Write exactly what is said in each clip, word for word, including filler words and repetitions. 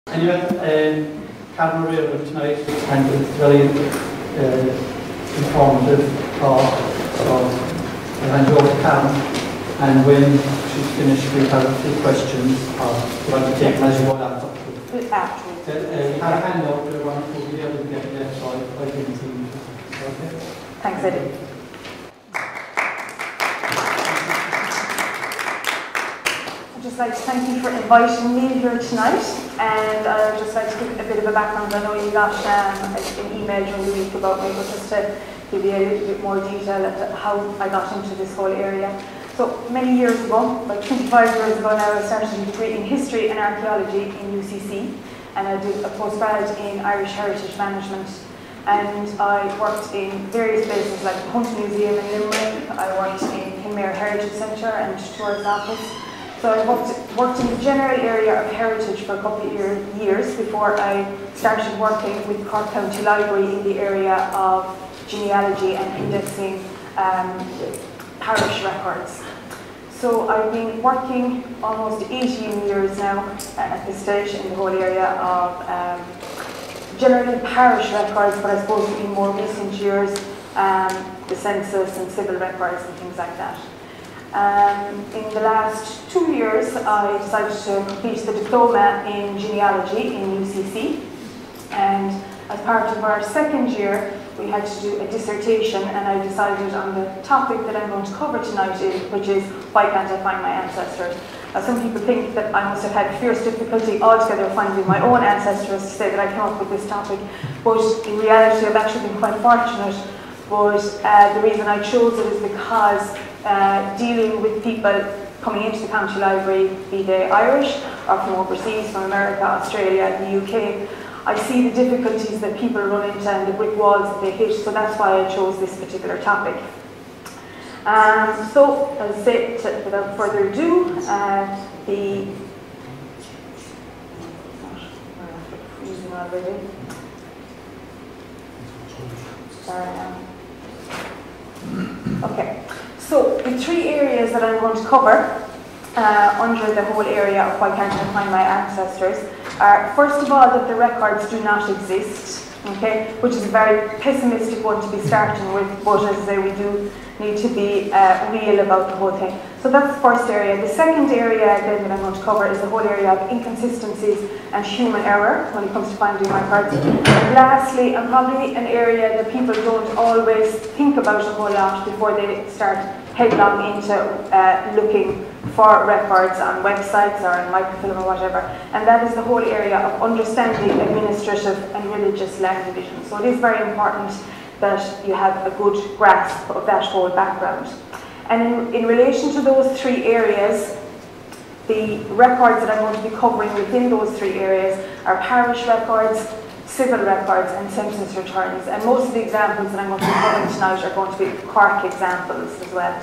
Anyway, um, Karen O'Reilly tonight, and it's very uh, informative talk, so I'll hand you over to Karen, and when she's finished we have a few questions, or you want to take them as you go after. After. Uh, uh, have a handout to everyone who will be able to get there, so I didn't see you. Okay? Thanks, Eddie. I'd just like to thank you for inviting me here tonight, and I'd just like to give a bit of a background. I know you got um, an email during the week about me, but just to give you a little bit more detail of how I got into this whole area. So many years ago, like twenty-five years ago now, I started a degree in history and archaeology in U C C, and I did a postgrad in Irish Heritage Management. And I worked in various places like the Hunt Museum in Limerick. I worked in Kinmare Heritage Centre and Tourist Office. So I worked, worked in the general area of heritage for a couple of year, years before I started working with Cork County Library in the area of genealogy and indexing um, parish records. So I've been working almost eighteen years now at this stage in the whole area of um, generally parish records, but I suppose in more recent years, um, the census and civil records and things like that. Um, in the last two years, I decided to complete the diploma in genealogy in U C C, and as part of our second year, we had to do a dissertation, and I decided on the topic that I'm going to cover tonight, which is why can't I find my ancestors? Now, some people think that I must have had fierce difficulty altogether finding my own ancestors to say that I came up with this topic, but in reality I've actually been quite fortunate. But uh, the reason I chose it is because uh, dealing with people coming into the county library, be they Irish or from overseas, from America, Australia, the U K, I see the difficulties that people run into and the brick walls that they hit, so that's why I chose this particular topic. Um, so, as I say, to, without further ado, uh, the freezing already. Sorry. Okay, so the three areas that I'm going to cover uh, under the whole area of why can't I find my ancestors are, first of all, that the records do not exist, okay, which is a very pessimistic one to be starting with, but as I say, we do need to be uh, real about the whole thing. So that's the first area. The second area then that I'm going to cover is the whole area of inconsistencies and human error when it comes to finding records. And lastly, and probably an area that people don't always think about a whole lot before they start headlong into uh, looking for records on websites or in microfilm or whatever, and that is the whole area of understanding administrative and religious land division. So it is very important that you have a good grasp of that whole background. And in, in relation to those three areas, the records that I'm going to be covering within those three areas are parish records, civil records and census returns. And most of the examples that I'm going to be covering tonight are going to be Cork examples as well.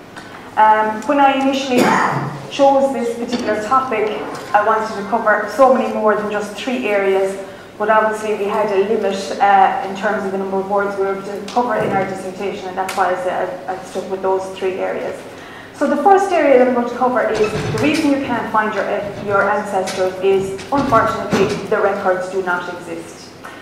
Um, when I initially chose this particular topic, I wanted to cover so many more than just three areas, but obviously we had a limit uh, in terms of the number of words we were able to cover in our dissertation, and that's why I said I've stuck with those three areas. So the first area that I'm going to cover is the reason you can't find your, your ancestors is, unfortunately, the records do not exist.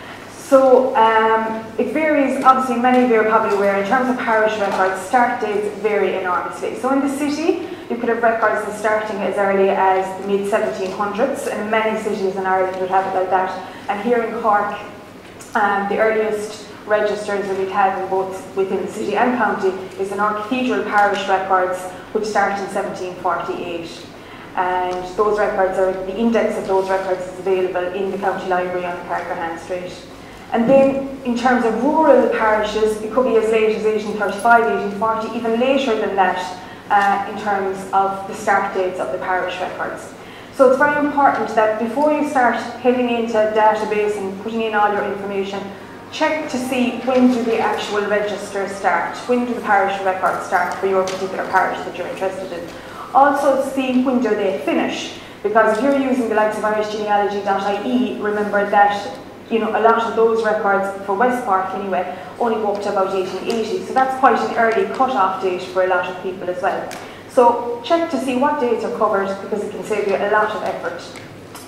So um, it varies, obviously many of you are probably aware, in terms of parish records, start dates vary enormously. So in the city, you could have records that starting as early as the mid seventeen hundreds, and many cities in Ireland would have it like that. And here in Cork, um, the earliest registers that we have in both within the city and county is in our cathedral parish records, which start in seventeen forty-eight. And those records are, the index of those records is available in the county library on the Carcahan Street. And then in terms of rural parishes, it could be as late as eighteen thirty-five, eighteen forty, even later than that uh, in terms of the start dates of the parish records. So it's very important that before you start heading into a database and putting in all your information, check to see when do the actual registers start, when do the parish records start for your particular parish that you're interested in. Also see when do they finish, because if you're using the likes of irish genealogy dot I E, remember that you know, a lot of those records, for West Cork anyway, only go up to about eighteen eighty, so that's quite an early cut-off date for a lot of people as well. So check to see what dates are covered, because it can save you a lot of effort.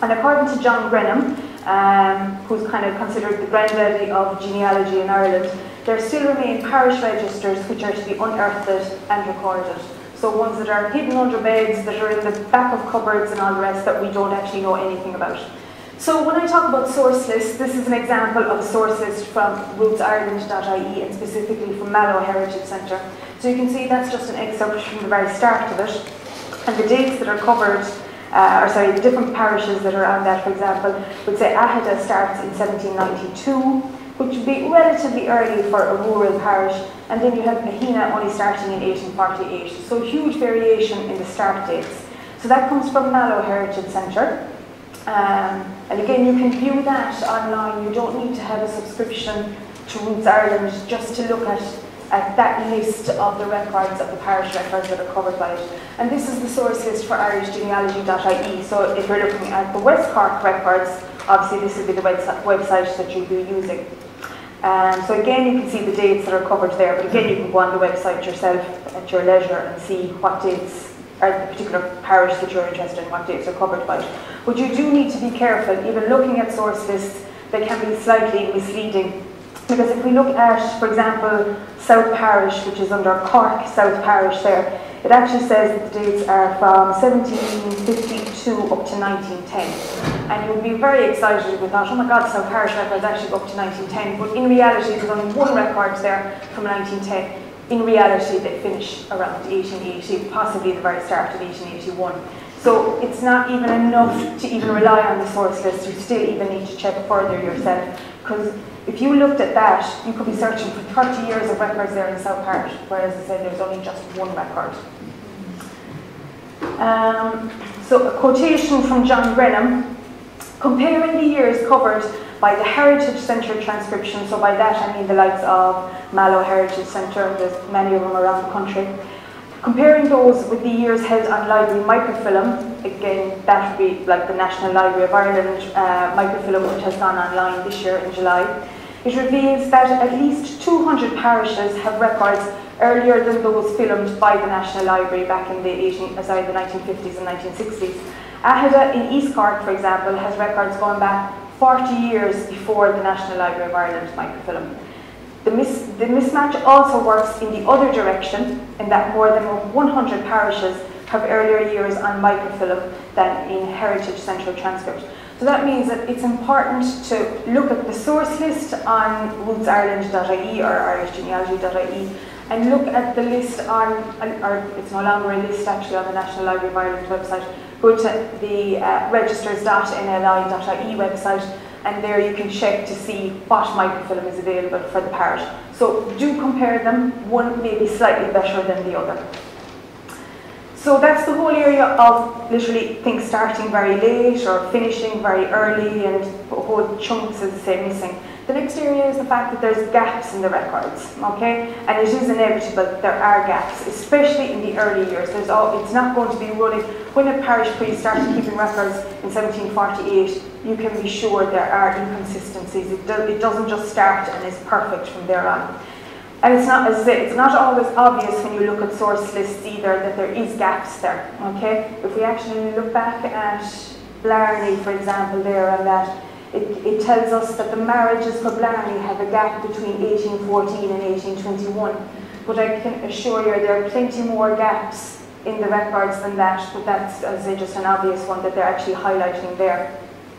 And according to John Grenham, um, who's kind of considered the granddaddy of genealogy in Ireland, there still remain parish registers which are to be unearthed and recorded. So ones that are hidden under beds, that are in the back of cupboards and all the rest that we don't actually know anything about. So when I talk about source lists, this is an example of a source list from roots ireland dot I E and specifically from Mallow Heritage Centre. So you can see that's just an excerpt from the very start of it. And the dates that are covered, uh, or sorry, the different parishes that are on that, for example, would say Aghada starts in seventeen ninety-two, which would be relatively early for a rural parish, and then you have Mahina only starting in eighteen forty-eight. So huge variation in the start dates. So that comes from Mallow Heritage Centre. Um, and again, you can view that online. You don't need to have a subscription to Roots Ireland just to look at, at that list of the records, of the parish records that are covered by it. And this is the source list for Irish genealogy dot I E. So if you're looking at the West Cork records, obviously this would be the website, website that you'll be using. Um, so again, you can see the dates that are covered there, but again, you can go on the website yourself at your leisure and see what dates, or the particular parish that you're interested in, what dates are covered by it. But you do need to be careful, even looking at source lists, they can be slightly misleading. Because if we look at, for example, South Parish, which is under Cork South Parish there, it actually says that the dates are from seventeen fifty-two up to nineteen ten. And you would be very excited if we thought, oh my God, South Parish records actually go up to nineteen ten. But in reality, there's only one record there from nineteen ten. In reality, they finish around eighteen eighty, possibly the very start of eighteen eighty-one. So it's not even enough to even rely on the source list. You still even need to check further yourself. Because if you looked at that, you could be searching for thirty years of records there in South Parish, whereas I said there's only just one record. Um, so a quotation from John Grenham, comparing the years covered by the Heritage Centre transcription, so by that I mean the likes of Mallow Heritage Centre, there's many of them around the country, comparing those with the years held on library microfilm, again that would be like the National Library of Ireland uh, microfilm, which has gone online this year in July, it reveals that at least two hundred parishes have records earlier than those filmed by the National Library back in the, eighteen, uh, sorry, the nineteen fifties and nineteen sixties. Aghada in East Cork, for example, has records going back forty years before the National Library of Ireland microfilm. The, mis the mismatch also works in the other direction, in that more than one hundred parishes have earlier years on microfilm than in Heritage Central transcript. So that means that it's important to look at the source list on roots ireland dot I E or irish genealogy dot I E and look at the list on, or it's no longer a list actually on the National Library of Ireland website, go to the uh, registers dot N L I dot I E website, and there you can check to see what microfilm is available for the parish. So do compare them, one may be slightly better than the other. So that's the whole area of literally things starting very late or finishing very early and whole chunks, as I say, missing. The next area is the fact that there's gaps in the records, okay? And it is inevitable that there are gaps, especially in the early years. There's all, it's not going to be running. When a parish priest started keeping records in seventeen forty-eight, you can be sure there are inconsistencies. It, do, it doesn't just start and is perfect from there on. And it's not, as I say, it's not always obvious when you look at source lists either that there is gaps there, okay? If we actually look back at Blarney, for example, there and that, it, it tells us that the marriages for Blarney have a gap between eighteen fourteen and eighteen twenty-one. But I can assure you there are plenty more gaps in the records than that, but that's, as I say, just an obvious one that they're actually highlighting there.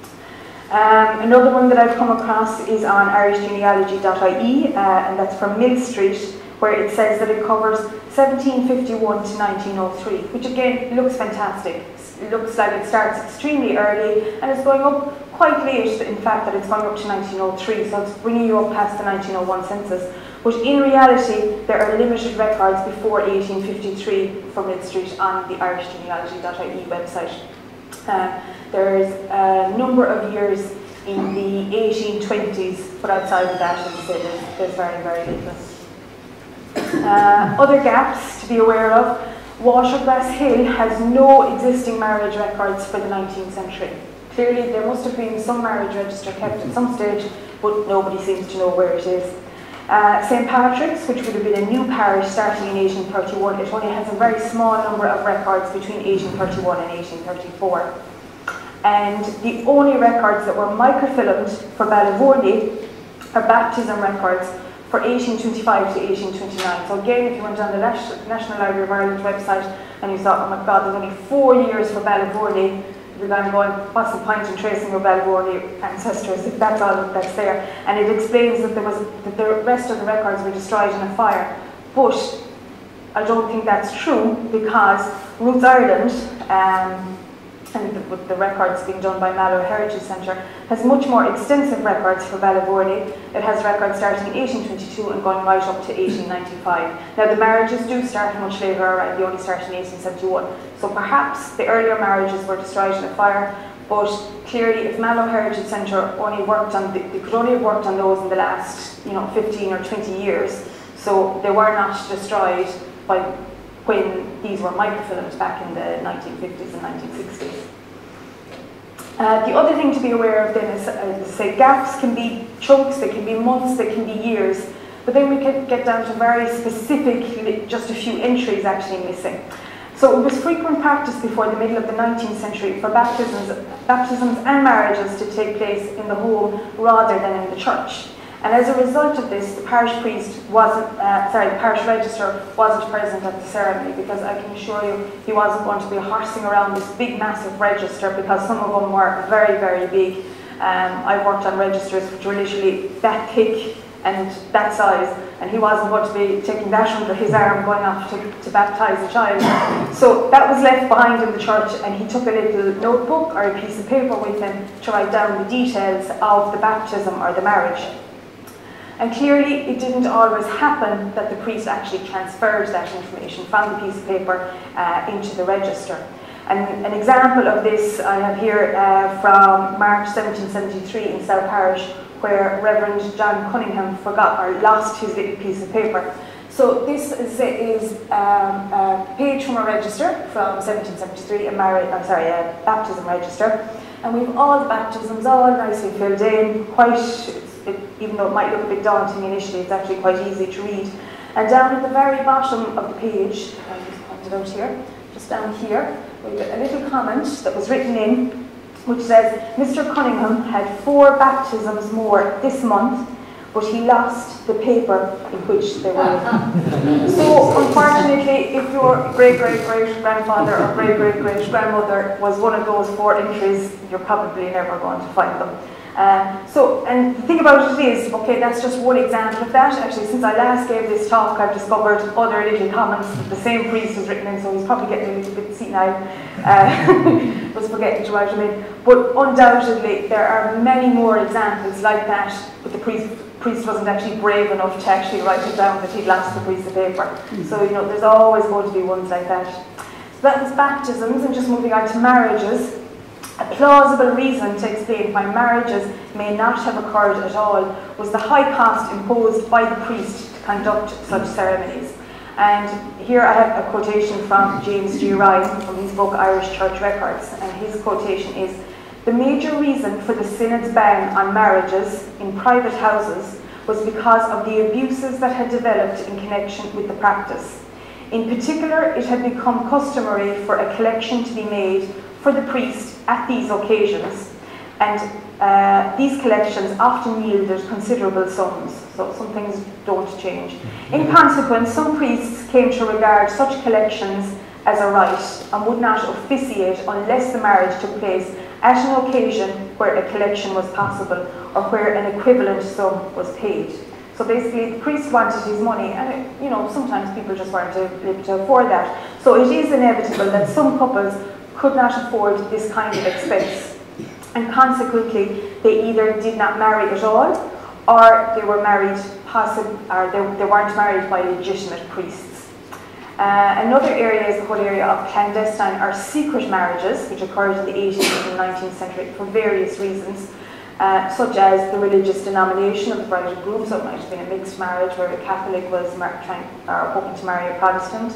Um, another one that I've come across is on irish genealogy dot I E, uh, and that's from Mill Street, where it says that it covers seventeen fifty-one to nineteen oh three, which again looks fantastic. It looks like it starts extremely early and it's going up quite late, in fact, that it's going up to nineteen oh three, so it's bringing you up past the nineteen oh one census. But in reality, there are limited records before eighteen fifty-three for Mill Street on the irish genealogy dot I E website. Uh, there's a number of years in the eighteen twenties, but outside of that, as I said, there's, there's very, very little. Uh, other gaps to be aware of. Watergrass Hill has no existing marriage records for the nineteenth century. Clearly, there must have been some marriage register kept at some stage, but nobody seems to know where it is. Uh, Saint Patrick's, which would have been a new parish starting in eighteen thirty-one, it only has a very small number of records between eighteen thirty-one and eighteen thirty-four. And the only records that were microfilmed for Ballyvourney are baptism records for eighteen twenty-five to eighteen twenty-nine. So again, if you went on the National Library of Ireland website and you thought, oh my God, there's only four years for Ballyvourney, you're going to go, what's the point in tracing your Ballyvourney ancestors if that's all that's there? And it explains that there was that the rest of the records were destroyed in a fire. But I don't think that's true, because Roots Ireland, um, and the, with the records being done by Mallow Heritage Centre, has much more extensive records for Ballyvourney. It has records starting in eighteen twenty-two and going right up to eighteen ninety-five. Now the marriages do start much later, right? They only start in eighteen seventy-one. So perhaps the earlier marriages were destroyed in a fire, but clearly if Mallow Heritage Centre only worked on, they could only have worked on those in the last, you know, fifteen or twenty years. So they were not destroyed by when these were microfilmed back in the nineteen fifties and nineteen sixties. Uh, the other thing to be aware of then is, uh, say, gaps can be chunks, they can be months, they can be years, but then we can get down to very specific, just a few entries actually missing. So it was frequent practice before the middle of the nineteenth century for baptisms, baptisms and marriages to take place in the home rather than in the church. And as a result of this, the parish priest wasn't, uh, sorry, the parish register wasn't present at the ceremony, because I can assure you he wasn't going to be horsing around this big massive register, because some of them were very, very big. Um, I've worked on registers which were literally that thick and that size, and he wasn't going to be taking that under his arm going off to, to baptise a child. So that was left behind in the church, and he took a little notebook or a piece of paper with him to write down the details of the baptism or the marriage. And clearly, it didn't always happen that the priest actually transferred that information from the piece of paper uh, into the register. And an example of this I have here uh, from March seventeen seventy-three in South Parish, where Reverend John Cunningham forgot or lost his little piece of paper. So this is, is um, a page from a register from seventeen seventy-three, a marriage, I'm sorry, a baptism register. And we've all the baptisms all nicely filled in, quite, it, even though it might look a bit daunting initially, it's actually quite easy to read. And down at the very bottom of the page, I'll just point it out here, just down here, we've got a little comment that was written in, which says, Mister Cunningham had four baptisms more this month, but he lost the paper in which they were written. So, unfortunately, if your great-great-great-grandfather or great-great-great-grandmother was one of those four entries, you're probably never going to find them. Uh, so, and the thing about it is, okay, that's just one example of that. Actually, since I last gave this talk, I've discovered other little comments that the same priest has written in, so he's probably getting a little bit senile. Uh, was forgetting to write them in. But undoubtedly, there are many more examples like that, but the priest, priest wasn't actually brave enough to actually write it down that he'd lost the piece of paper. Mm-hmm. So, you know, there's always going to be ones like that. So that was baptisms, and just moving on to marriages. A plausible reason to explain why marriages may not have occurred at all was the high cost imposed by the priest to conduct such ceremonies. And here I have a quotation from James G. Ryan from his book Irish Church Records, and his quotation is, "The major reason for the synod's ban on marriages in private houses was because of the abuses that had developed in connection with the practice. In particular, it had become customary for a collection to be made for the priest at these occasions, and uh, these collections often yielded considerable sums, so some things don't change. In consequence, some priests came to regard such collections as a rite and would not officiate unless the marriage took place at an occasion where a collection was possible or where an equivalent sum was paid." So basically, the priest wanted his money, and it, you know, sometimes people just weren't able to afford that. So it is inevitable that some couples could not afford this kind of expense, and consequently they either did not marry at all, or they were married possibly, or they, they weren't married by legitimate priests. Uh, another area is the whole area of clandestine or secret marriages, which occurred in the eighteenth and nineteenth century for various reasons, uh, such as the religious denomination of the bride and groom. So it might have been a mixed marriage where a Catholic was mar trying, or hoping to marry a Protestant.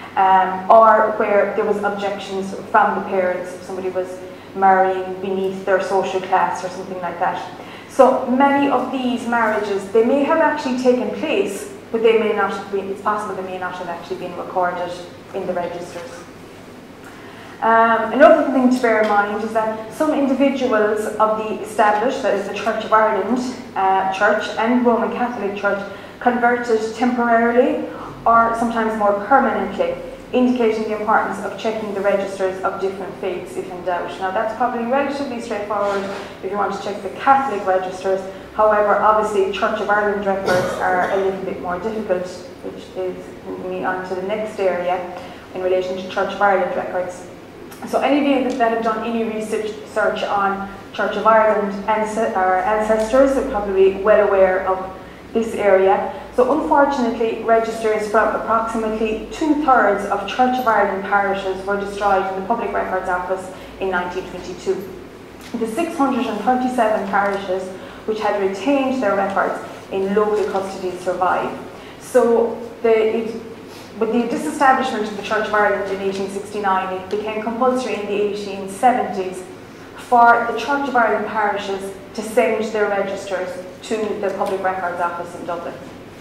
Um, or where there was objections from the parents if somebody was marrying beneath their social class or something like that. So many of these marriages, they may have actually taken place, but they may not have been, it's possible they may not have actually been recorded in the registers. Um, another thing to bear in mind is that some individuals of the established, that is the Church of Ireland uh, Church and Roman Catholic Church, converted temporarily or sometimes more permanently, indicating the importance of checking the registers of different faiths if in doubt. Now that's probably relatively straightforward if you want to check the Catholic registers. However, obviously Church of Ireland records are a little bit more difficult, which is moving me on to the next area in relation to Church of Ireland records. So any of you that have done any research search on Church of Ireland ancestors are probably well aware of this area. So unfortunately, registers from approximately two-thirds of Church of Ireland parishes were destroyed in the Public Records Office in nineteen twenty-two. The six hundred thirty-seven parishes which had retained their records in local custody survived. So the, it, with the disestablishment of the Church of Ireland in eighteen sixty-nine, it became compulsory in the eighteen seventies for the Church of Ireland parishes to send their registers to the Public Records Office in Dublin.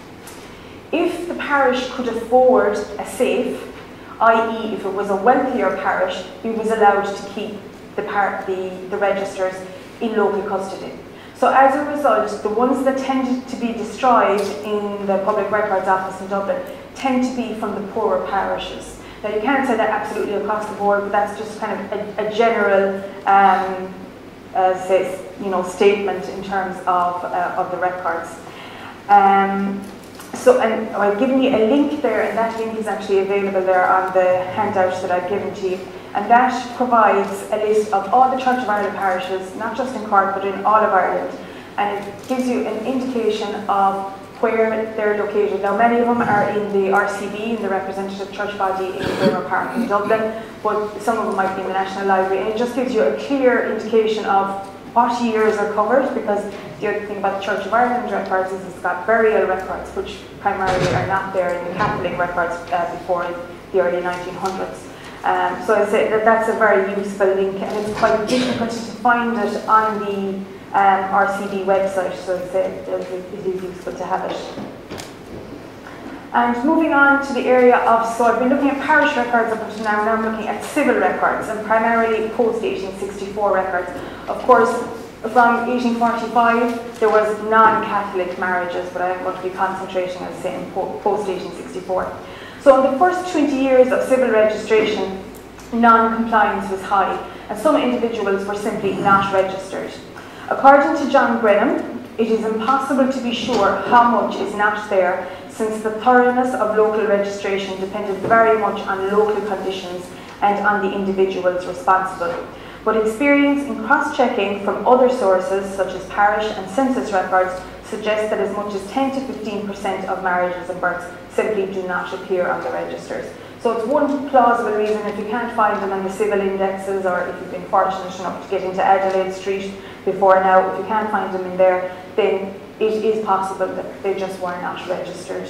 If the parish could afford a safe, that is if it was a wealthier parish, it was allowed to keep the, par the, the registers in local custody. So as a result, the ones that tended to be destroyed in the Public Records Office in Dublin tend to be from the poorer parishes. Now you can't say that absolutely across the board, but that's just kind of a, a general um, uh, say, you know, statement in terms of, uh, of the records. Um, so, and I've given you a link there, and that link is actually available there on the handout that I've given to you. And that provides a list of all the Church of Ireland parishes, not just in Cork, but in all of Ireland. And it gives you an indication of where they're located. Now, many of them are in the R C B, in the representative church body in Braemar Park in Dublin, but some of them might be in the National Library. And it just gives you a clear indication of what years are covered, because the other thing about the Church of Ireland records is it's got burial records, which primarily are not there in the Catholic records uh, before the early nineteen hundreds. Um, so I say that that's a very useful link, and it's quite difficult to find it on the um, R C B website, so I say it is useful to have it. And moving on to the area of, so I've been looking at parish records up until now, now I'm looking at civil records, and primarily post eighteen sixty-four records. Of course, from eighteen forty-five, there was non-Catholic marriages, but I'm going to be concentrating, as I say, in post eighteen sixty-four. So in the first twenty years of civil registration, non-compliance was high, and some individuals were simply not registered. According to John Brennan, it is impossible to be sure how much is not there, since the thoroughness of local registration depended very much on local conditions and on the individuals responsible. But experience in cross-checking from other sources, such as parish and census records, suggests that as much as ten to fifteen percent of marriages and births simply do not appear on the registers. So it's one plausible reason. If you can't find them in the civil indexes, or if you've been fortunate enough to get into Adelaide Street before now, if you can't find them in there, then it is possible that they just were not registered.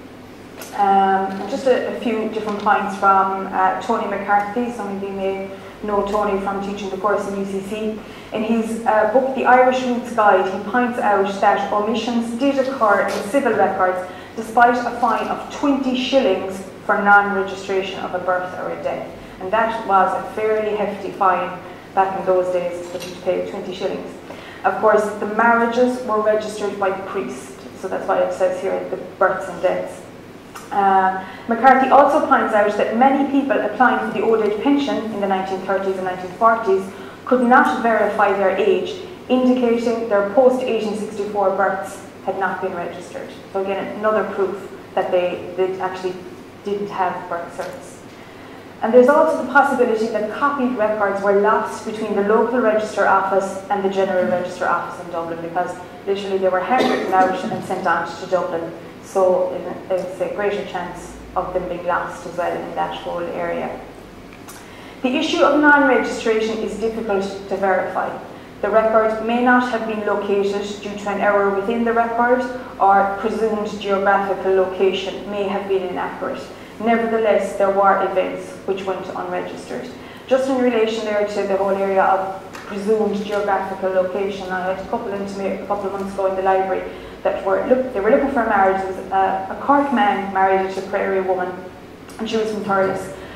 Um, and just a, a few different points from uh, Tony McCarthy. Some of you may know Tony from teaching the course in U C C. In his uh, book, The Irish Roots Guide, he points out that omissions did occur in civil records despite a fine of twenty shillings for non-registration of a birth or a death. And that was a fairly hefty fine back in those days, that you paid twenty shillings. Of course, the marriages were registered by the priest, so that's why it says here the births and deaths. Uh, McCarthy also points out that many people applying for the old age pension in the nineteen thirties and nineteen forties could not verify their age, indicating their post eighteen sixty-four births had not been registered. So again, another proof that they, they actually didn't have birth certs. And there's also the possibility that copied records were lost between the local register office and the general register office in Dublin, because literally they were handwritten out and sent on to Dublin. So there's a greater chance of them being lost as well in that whole area. The issue of non-registration is difficult to verify. The record may not have been located due to an error within the record, or presumed geographical location may have been inaccurate. Nevertheless, there were events which went unregistered. Just in relation there to the whole area of presumed geographical location, I had a couple into me a couple of months ago in the library that were look, they were looking for a marriage. It was a, a Cork man married to a Prairie woman, and she was from Thurles.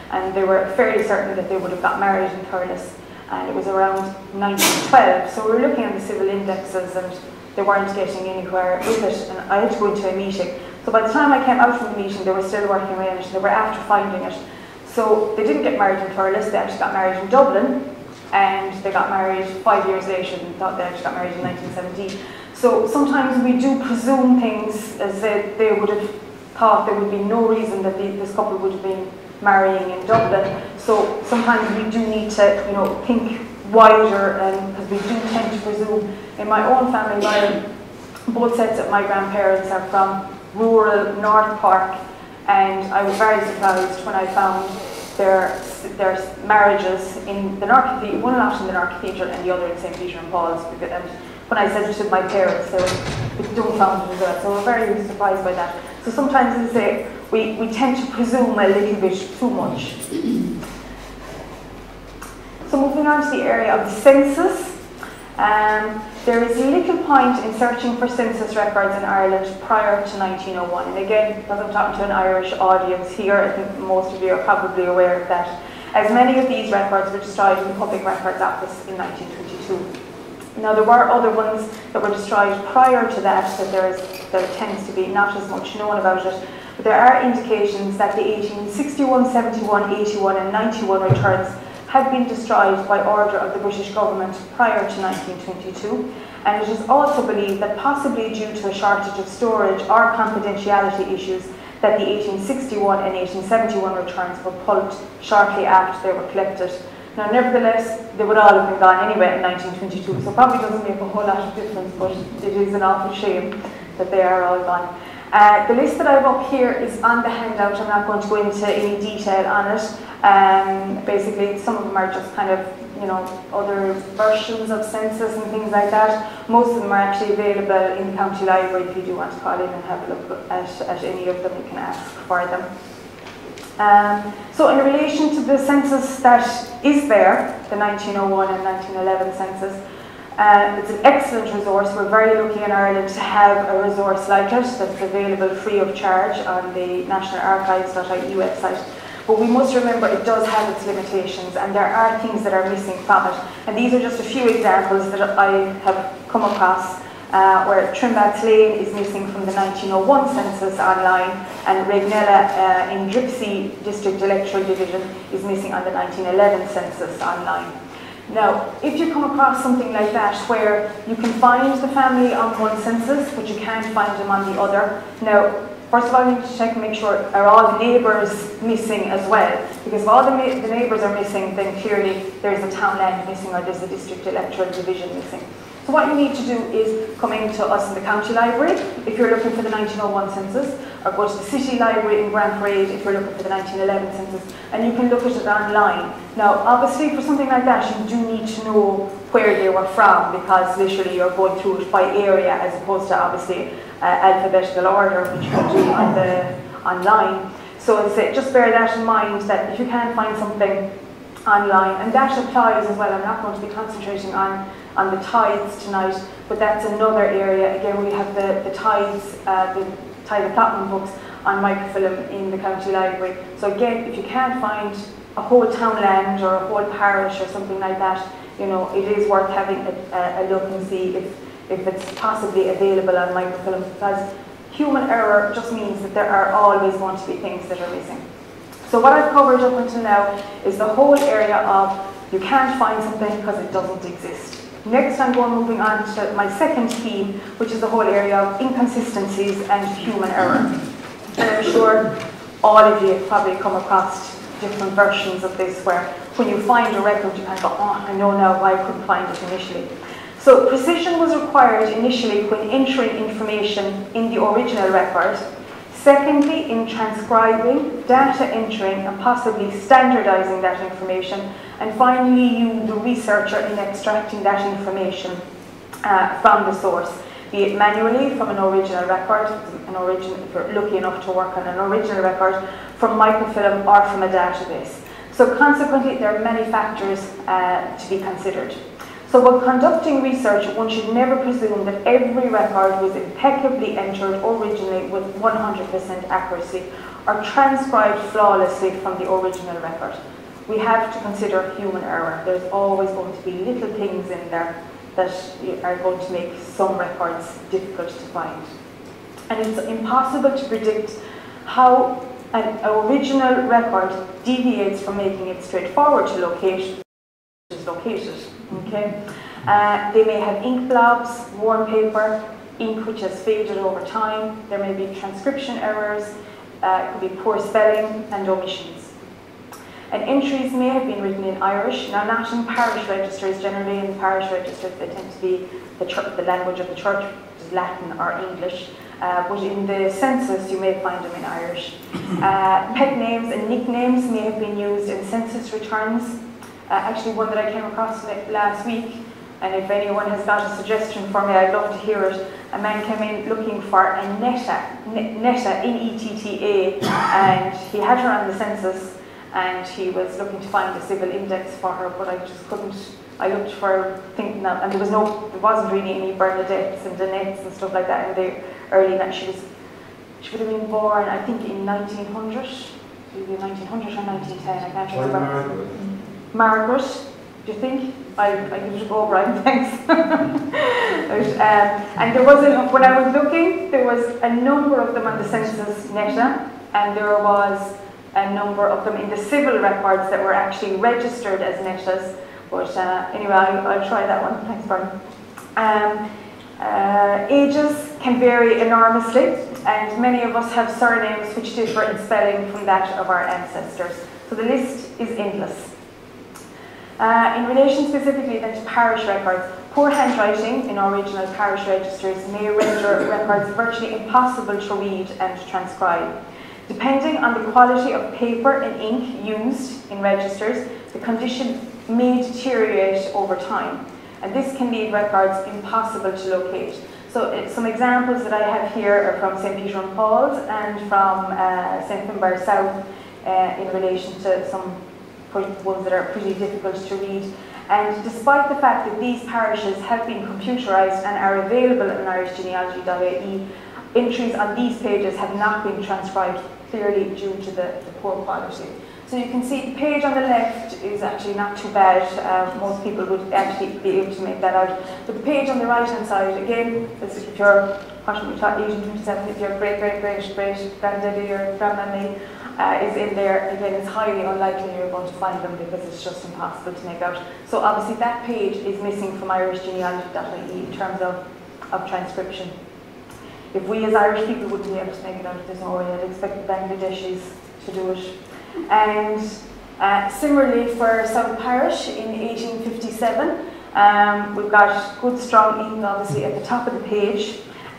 and they were fairly certain that they would have got married in Thurles, and it was around nineteen twelve. So we were looking at the civil indexes, and they weren't getting anywhere with it, and I had to go into a meeting. So by the time I came out from the meeting, they were still working around it, and they were after finding it. So they didn't get married in Thurles, they actually got married in Dublin, and they got married five years later, and thought they actually got married in nineteen seventeen. So sometimes we do presume things as if they would have thought there would be no reason that the, this couple would have been marrying in Dublin. So sometimes we do need to, you know, think wider, and because we do tend to presume. In my own family line, both sets of my grandparents are from rural North Cork, and I was very surprised when I found their their marriages in the North Cathedral, one lot in the North Cathedral and the other in Saint Peter and Paul's. And when I said it to my parents, they were dumbfounded as well. So we're very surprised by that. So sometimes, as I say, we, we tend to presume a little bit too much. So moving on to the area of the census. Um, there is little point in searching for census records in Ireland prior to nineteen oh one. And again, because I'm talking to an Irish audience here, I think most of you are probably aware of that, as many of these records were destroyed in the Public Records Office in nineteen twenty-two. Now, there were other ones that were destroyed prior to that, that there, is, there tends to be not as much known about it, but there are indications that the eighteen sixty-one, seventy-one, eighty-one and ninety-one returns have been destroyed by order of the British government prior to nineteen twenty-two, and it is also believed that possibly due to a shortage of storage or confidentiality issues that the eighteen sixty-one and eighteen seventy-one returns were pulped shortly after they were collected. Now, nevertheless, they would all have been gone anyway in nineteen twenty-two, so it probably doesn't make a whole lot of difference, but it is an awful shame that they are all gone. Uh, the list that I have up here is on the handout. I'm not going to go into any detail on it. Um, basically, some of them are just kind of, you know, other versions of census and things like that. Most of them are actually available in the county library if you do want to call in and have a look at, at any of them. You can ask for them. Um, so in relation to the census that is there, the nineteen oh one and nineteen eleven census, Uh, it's an excellent resource. We're very lucky in Ireland to have a resource like it that's available free of charge on the national archives dot I E website. But we must remember it does have its limitations, and there are things that are missing from it. And these are just a few examples that I have come across, uh, where Trimbaths Lane is missing from the nineteen oh one census online, and Ragnella uh, in Dripsey District Electoral Division is missing on the nineteen eleven census online. Now, if you come across something like that where you can find the family on one census, but you can't find them on the other, now, first of all, you need to check and make sure, are all the neighbours missing as well? Because if all the, the neighbours are missing, then clearly there's a townland missing or there's a district electoral division missing. So what you need to do is come into us in the county library if you're looking for the nineteen oh one census, or go to the city library in Grand Parade if you're looking for the nineteen eleven census, and you can look at it online. Now, obviously, for something like that, you do need to know where they were from, because literally you're going through it by area as opposed to obviously uh, alphabetical order, which you can do on the online. So it's, uh, just bear that in mind, that if you can find something online, and that applies as well. I'm not going to be concentrating on on the tithes tonight, but that's another area. Again, we have the, the tithes, uh, the tithe allotment books on microfilm in the county library. So again, if you can't find a whole townland or a whole parish or something like that, you know, it is worth having a, a look and see if, if it's possibly available on microfilm, because human error just means that there are always going to be things that are missing. So what I've covered up until now is the whole area of you can't find something because it doesn't exist. Next, I'm going moving on to my second theme, which is the whole area of inconsistencies and human error. And I'm sure all of you have probably come across different versions of this, where when you find a record, you kind of go, oh, I know now why I couldn't find it initially. So precision was required initially when entering information in the original record. Secondly, in transcribing, data entering, and possibly standardizing that information. And finally, you, the researcher, in extracting that information uh, from the source, be it manually from an original record, an origin, if you're lucky enough to work on an original record, from microfilm or from a database. So consequently, there are many factors uh, to be considered. So when conducting research, one should never presume that every record was impeccably entered originally with one hundred percent accuracy or transcribed flawlessly from the original record. We have to consider human error. There's always going to be little things in there that are going to make some records difficult to find. And it's impossible to predict how an original record deviates from making it straightforward to locate is located. Okay? Uh, they may have ink blobs, worn paper, ink which has faded over time. There may be transcription errors, uh, could be poor spelling and omissions. And entries may have been written in Irish. Now, not in parish registers. Generally, in parish registers, they tend to be the, church, the language of the church, which is Latin or English. Uh, but in the census, you may find them in Irish. Uh, pet names and nicknames may have been used in census returns. Uh, actually, one that I came across last week, and if anyone has got a suggestion for me, I'd love to hear it. A man came in looking for a Netta, Netta, N E T T A, and he had her on the census, and he was looking to find a civil index for her, but I just couldn't. I looked for thinking that, and there was no, there wasn't really any Bernadettes and Danettes and stuff like that in the early. She was, she would have been born, I think, in nineteen hundred, maybe nineteen hundred or nineteen ten. I can't remember. Margaret. Margaret, do you think? I, I give it a go, Brian. Thanks. um, and there was, a, when I was looking, there was a number of them on the census Netta, and there was a number of them in the civil records that were actually registered as Nettas. But uh, anyway, I'll, I'll try that one. Thanks, Brian. Um, uh, ages can vary enormously, and many of us have surnames which differ in spelling from that of our ancestors. So the list is endless. Uh, in relation specifically then to parish records, poor handwriting in original parish registers may render records virtually impossible to read and transcribe. Depending on the quality of paper and ink used in registers, the condition may deteriorate over time, and this can leave records impossible to locate. So uh, some examples that I have here are from Saint Peter and Paul's and from uh, Saint Finbar South uh, in relation to some ones that are pretty difficult to read. And despite the fact that these parishes have been computerised and are available on irish genealogy dot I E, entries on these pages have not been transcribed clearly due to the, the poor quality. So you can see the page on the left is actually not too bad. Uh, most people would actually be able to make that out. But the page on the right hand side, again, this is if you're, what should we talk, eighteen twenty-seven, if your great, great, great, great granddaddy or grandmammy uh, is in there, again, it's highly unlikely you're going to find them because it's just impossible to make out. So obviously that page is missing from irish genealogy dot I E in terms of, of transcription. If we as Irish people wouldn't be able to make it out, there's no way I'd expect the Bangladeshis to do it. And uh, similarly for South Parish in eighteen fifty-seven, um, we've got good strong ink obviously at the top of the page,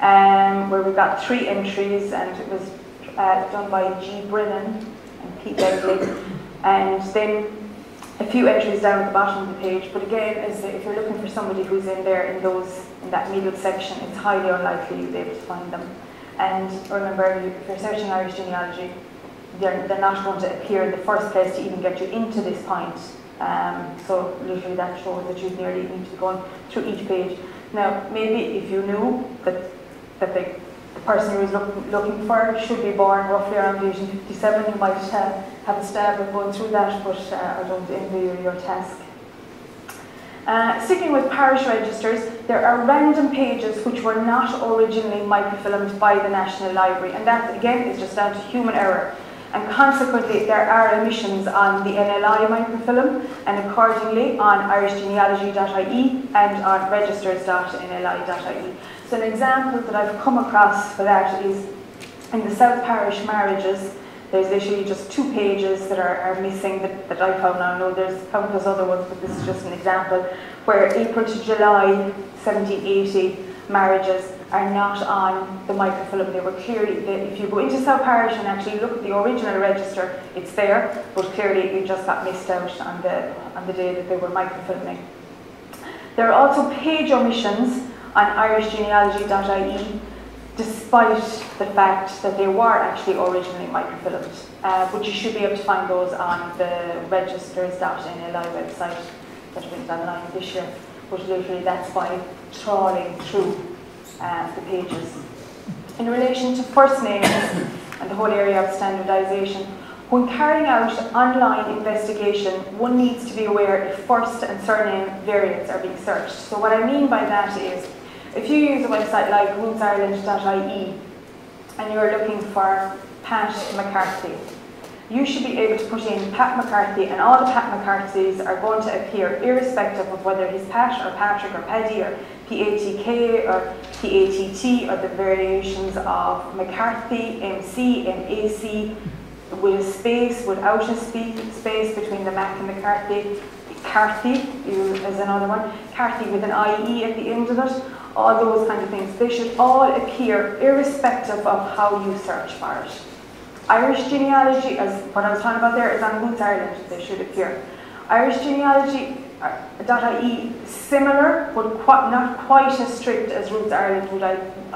um, where we've got three entries, and it was uh, done by G. Brennan and Pete Begley, and then a few entries down at the bottom of the page. But again, as if you're looking for somebody who's in there in those in that middle section, it's highly unlikely you'll be able to find them. And remember, if you're searching Irish genealogy, They're, they're not going to appear in the first place to even get you into this point. Um, so literally that shows that you nearly need to be going through each page. Now, maybe if you knew that, that the, the person you was look, looking for should be born roughly around eighteen fifty-seven, you might uh, have a stab at going through that, but uh, I don't envy you your task. Uh, sticking with parish registers, there are random pages which were not originally microfilmed by the National Library, and that again is just down to human error. And consequently, there are omissions on the N L I microfilm, and accordingly on irish genealogy dot I E and on registers dot N L I dot I E. So an example that I've come across for that is in the South Parish marriages, there's literally just two pages that are, are missing that, that I found. Now I know there's countless other ones, but this is just an example, where April to July seventeen eighty marriages are not on the microfilm. They were clearly, if you go into South Parish and actually look at the original register, it's there, but clearly it just got missed out on the, on the day that they were microfilming. There are also page omissions on irish genealogy dot I E, despite the fact that they were actually originally microfilmed. Uh, but you should be able to find those on the registers dot N L I website that went online this year. but literally that's by trawling through uh, the pages. In relation to first names and the whole area of standardisation, when carrying out online investigation, one needs to be aware if first and surname variants are being searched. So what I mean by that is, if you use a website like roots ireland dot I E and you're looking for Pat McCarthy, you should be able to put in Pat McCarthy, and all the Pat McCarthys are going to appear irrespective of whether he's Pat or Patrick or Paddy or P A T K or P A T T or the variations of McCarthy, M C, M A C, with a space, without a space between the Mac and McCarthy. Carthy is another one. Carthy with an I E at the end of it. All those kind of things. They should all appear irrespective of how you search for it. Irish genealogy, as what I was talking about there, is on Roots Ireland. They should appear. Irish genealogy dot I E, similar, but qu not quite as strict as Roots Ireland would, I,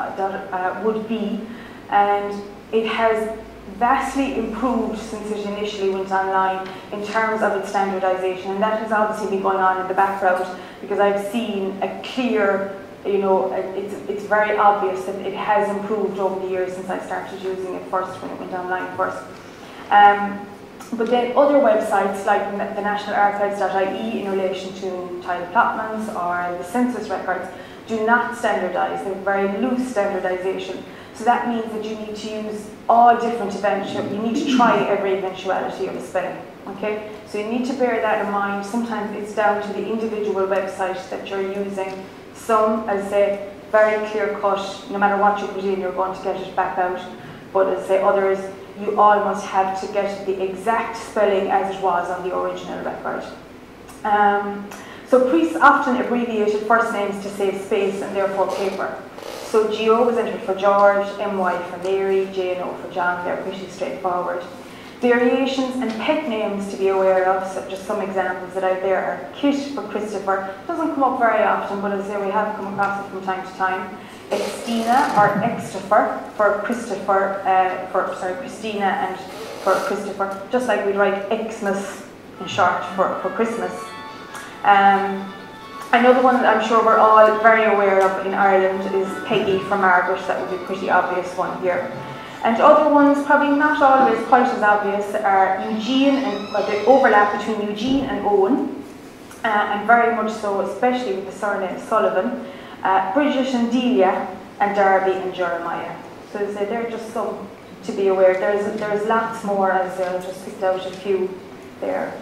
uh, would be, and it has vastly improved since it initially went online in terms of its standardisation, and that has obviously been going on in the background because I've seen a clear, you know, it's, it's very obvious that it has improved over the years since I started using it first, when it went online first. Um, but then other websites like the National Archives dot I E in relation to tile allotments or the census records do not standardise. They're very loose standardisation. So that means that you need to use all different eventualities. You need to try every eventuality of a spelling. Okay? So you need to bear that in mind. Sometimes it's down to the individual website that you're using. Some, as I say, very clear cut, no matter what you put in, you're going to get it back out. But as I say, others, you almost have to get the exact spelling as it was on the original record. Um, so priests often abbreviated first names to save space and therefore paper. So G O was entered for George, M Y for Mary, J and O for John. They're pretty straightforward. Variations and pet names to be aware of, so just some examples that I've there are Kit for Christopher. Doesn't come up very often, but as I say, we have come across it from time to time. Xtina or Xtopher for Christopher, uh, for sorry, Christina and for Christopher, just like we'd write Xmas in short for, for Christmas. Um, Another one that I'm sure we're all very aware of in Ireland is Peggy for Margaret. That would be a pretty obvious one here. And other ones, probably not always quite as obvious, are Eugene and well, the overlap between Eugene and Owen, uh, and very much so, especially with the surname Sullivan, uh, Bridget and Delia, and Darby and Jeremiah. So as I say, they're just some to be aware. There's there's lots more, as I've just picked out a few there.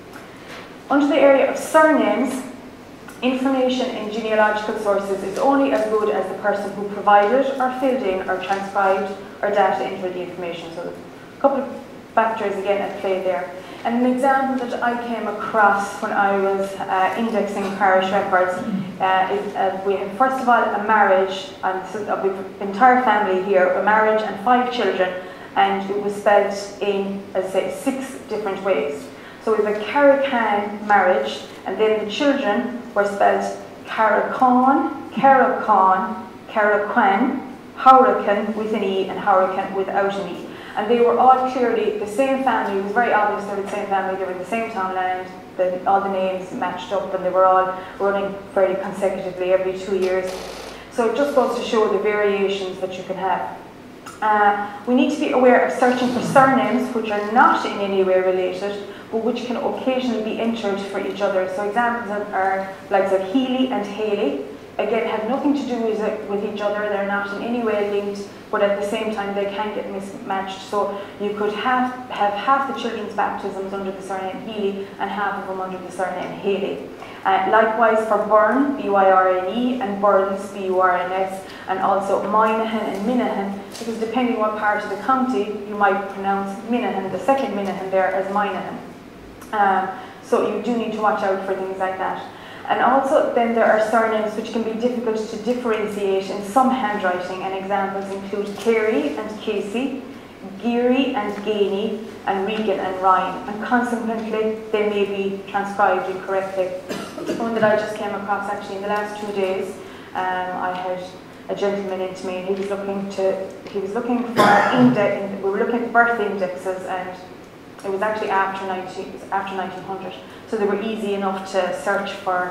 Under the area of surnames, information in genealogical sources is only as good as the person who provided or filled in or transcribed or data entered the information. So a couple of factors again at play there. And an example that I came across when I was uh, indexing parish records uh, is uh, we have first of all a marriage, and so uh, we've an entire family here, a marriage and five children, and it was spelled in, as I say, six different ways. So we have a Carrican marriage, and then the children were spelled Caracon, Caracon, Caraquan, Hurricane with an E and Hurricane without an E. And they were all clearly the same family. It was very obvious they were the same family, they were in the same townland, the, all the names matched up, and they were all running fairly consecutively every two years. So it just goes to show the variations that you can have. Uh, we need to be aware of searching for surnames which are not in any way related, but which can occasionally be entered for each other. So examples are like the Healy and Haley. Again, have nothing to do with, it, with each other. They're not in any way linked, but at the same time they can get mismatched. So you could have, have half the children's baptisms under the surname Healy and half of them under the surname Haley. Uh, likewise for Byrne, B Y R N E, and Burns, B U R N S, and also Minahan and Minahan, because depending what part of the county, you might pronounce Minahan, the second Minahan there, as Minahan. Um, so you do need to watch out for things like that. And also then there are surnames which can be difficult to differentiate in some handwriting, and examples include Carey and Casey, Geary and Gainey, and Regan and Ryan, and consequently they may be transcribed incorrectly. One that I just came across actually in the last two days, um, I had a gentleman in to me, and he was looking to he was looking for index. We were looking at birth indexes, and it was actually after nineteen it was after nineteen hundred, so they were easy enough to search for.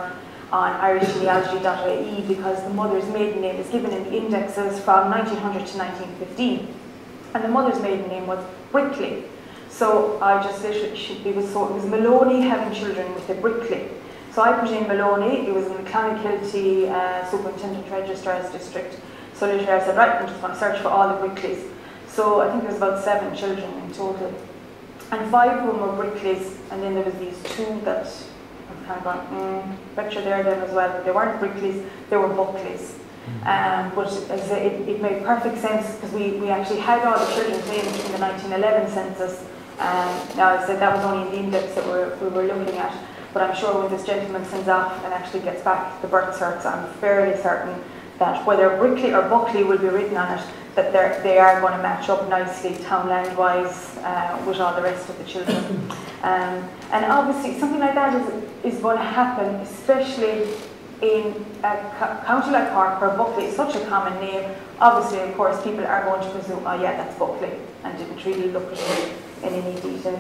on irish genealogy dot I E because the mother's maiden name is given in the indexes from nineteen hundred to nineteen fifteen. And the mother's maiden name was Brickley. So I just literally, it was, so, it was Maloney having children with the Brickley. So I put in Maloney, it was in the Clonakilty uh, Superintendent Registrar's District. So literally I said, right, I'm just going to search for all the Brickleys. So I think there was about seven children in total. And five of them were Brickleys, and then there was these two that I'm kind of going, mm, betcha they're them as well, but they weren't Brickleys, they were Buckleys. Um, but as a, it, it made perfect sense because we, we actually had all the children's names in the nineteen eleven census. Um, now I said that was only in the index that we're, we were looking at, but I'm sure when this gentleman sends off and actually gets back the birth certs, I'm fairly certain that whether Brickley or Buckley will be written on it, that they're, they are going to match up nicely townland-wise uh, with all the rest of the children. Um, and obviously something like that is, is going to happen, especially in a co county like Cork where Buckley is such a common name. Obviously, of course, people are going to presume, oh yeah, that's Buckley, and didn't really look at it in any detail.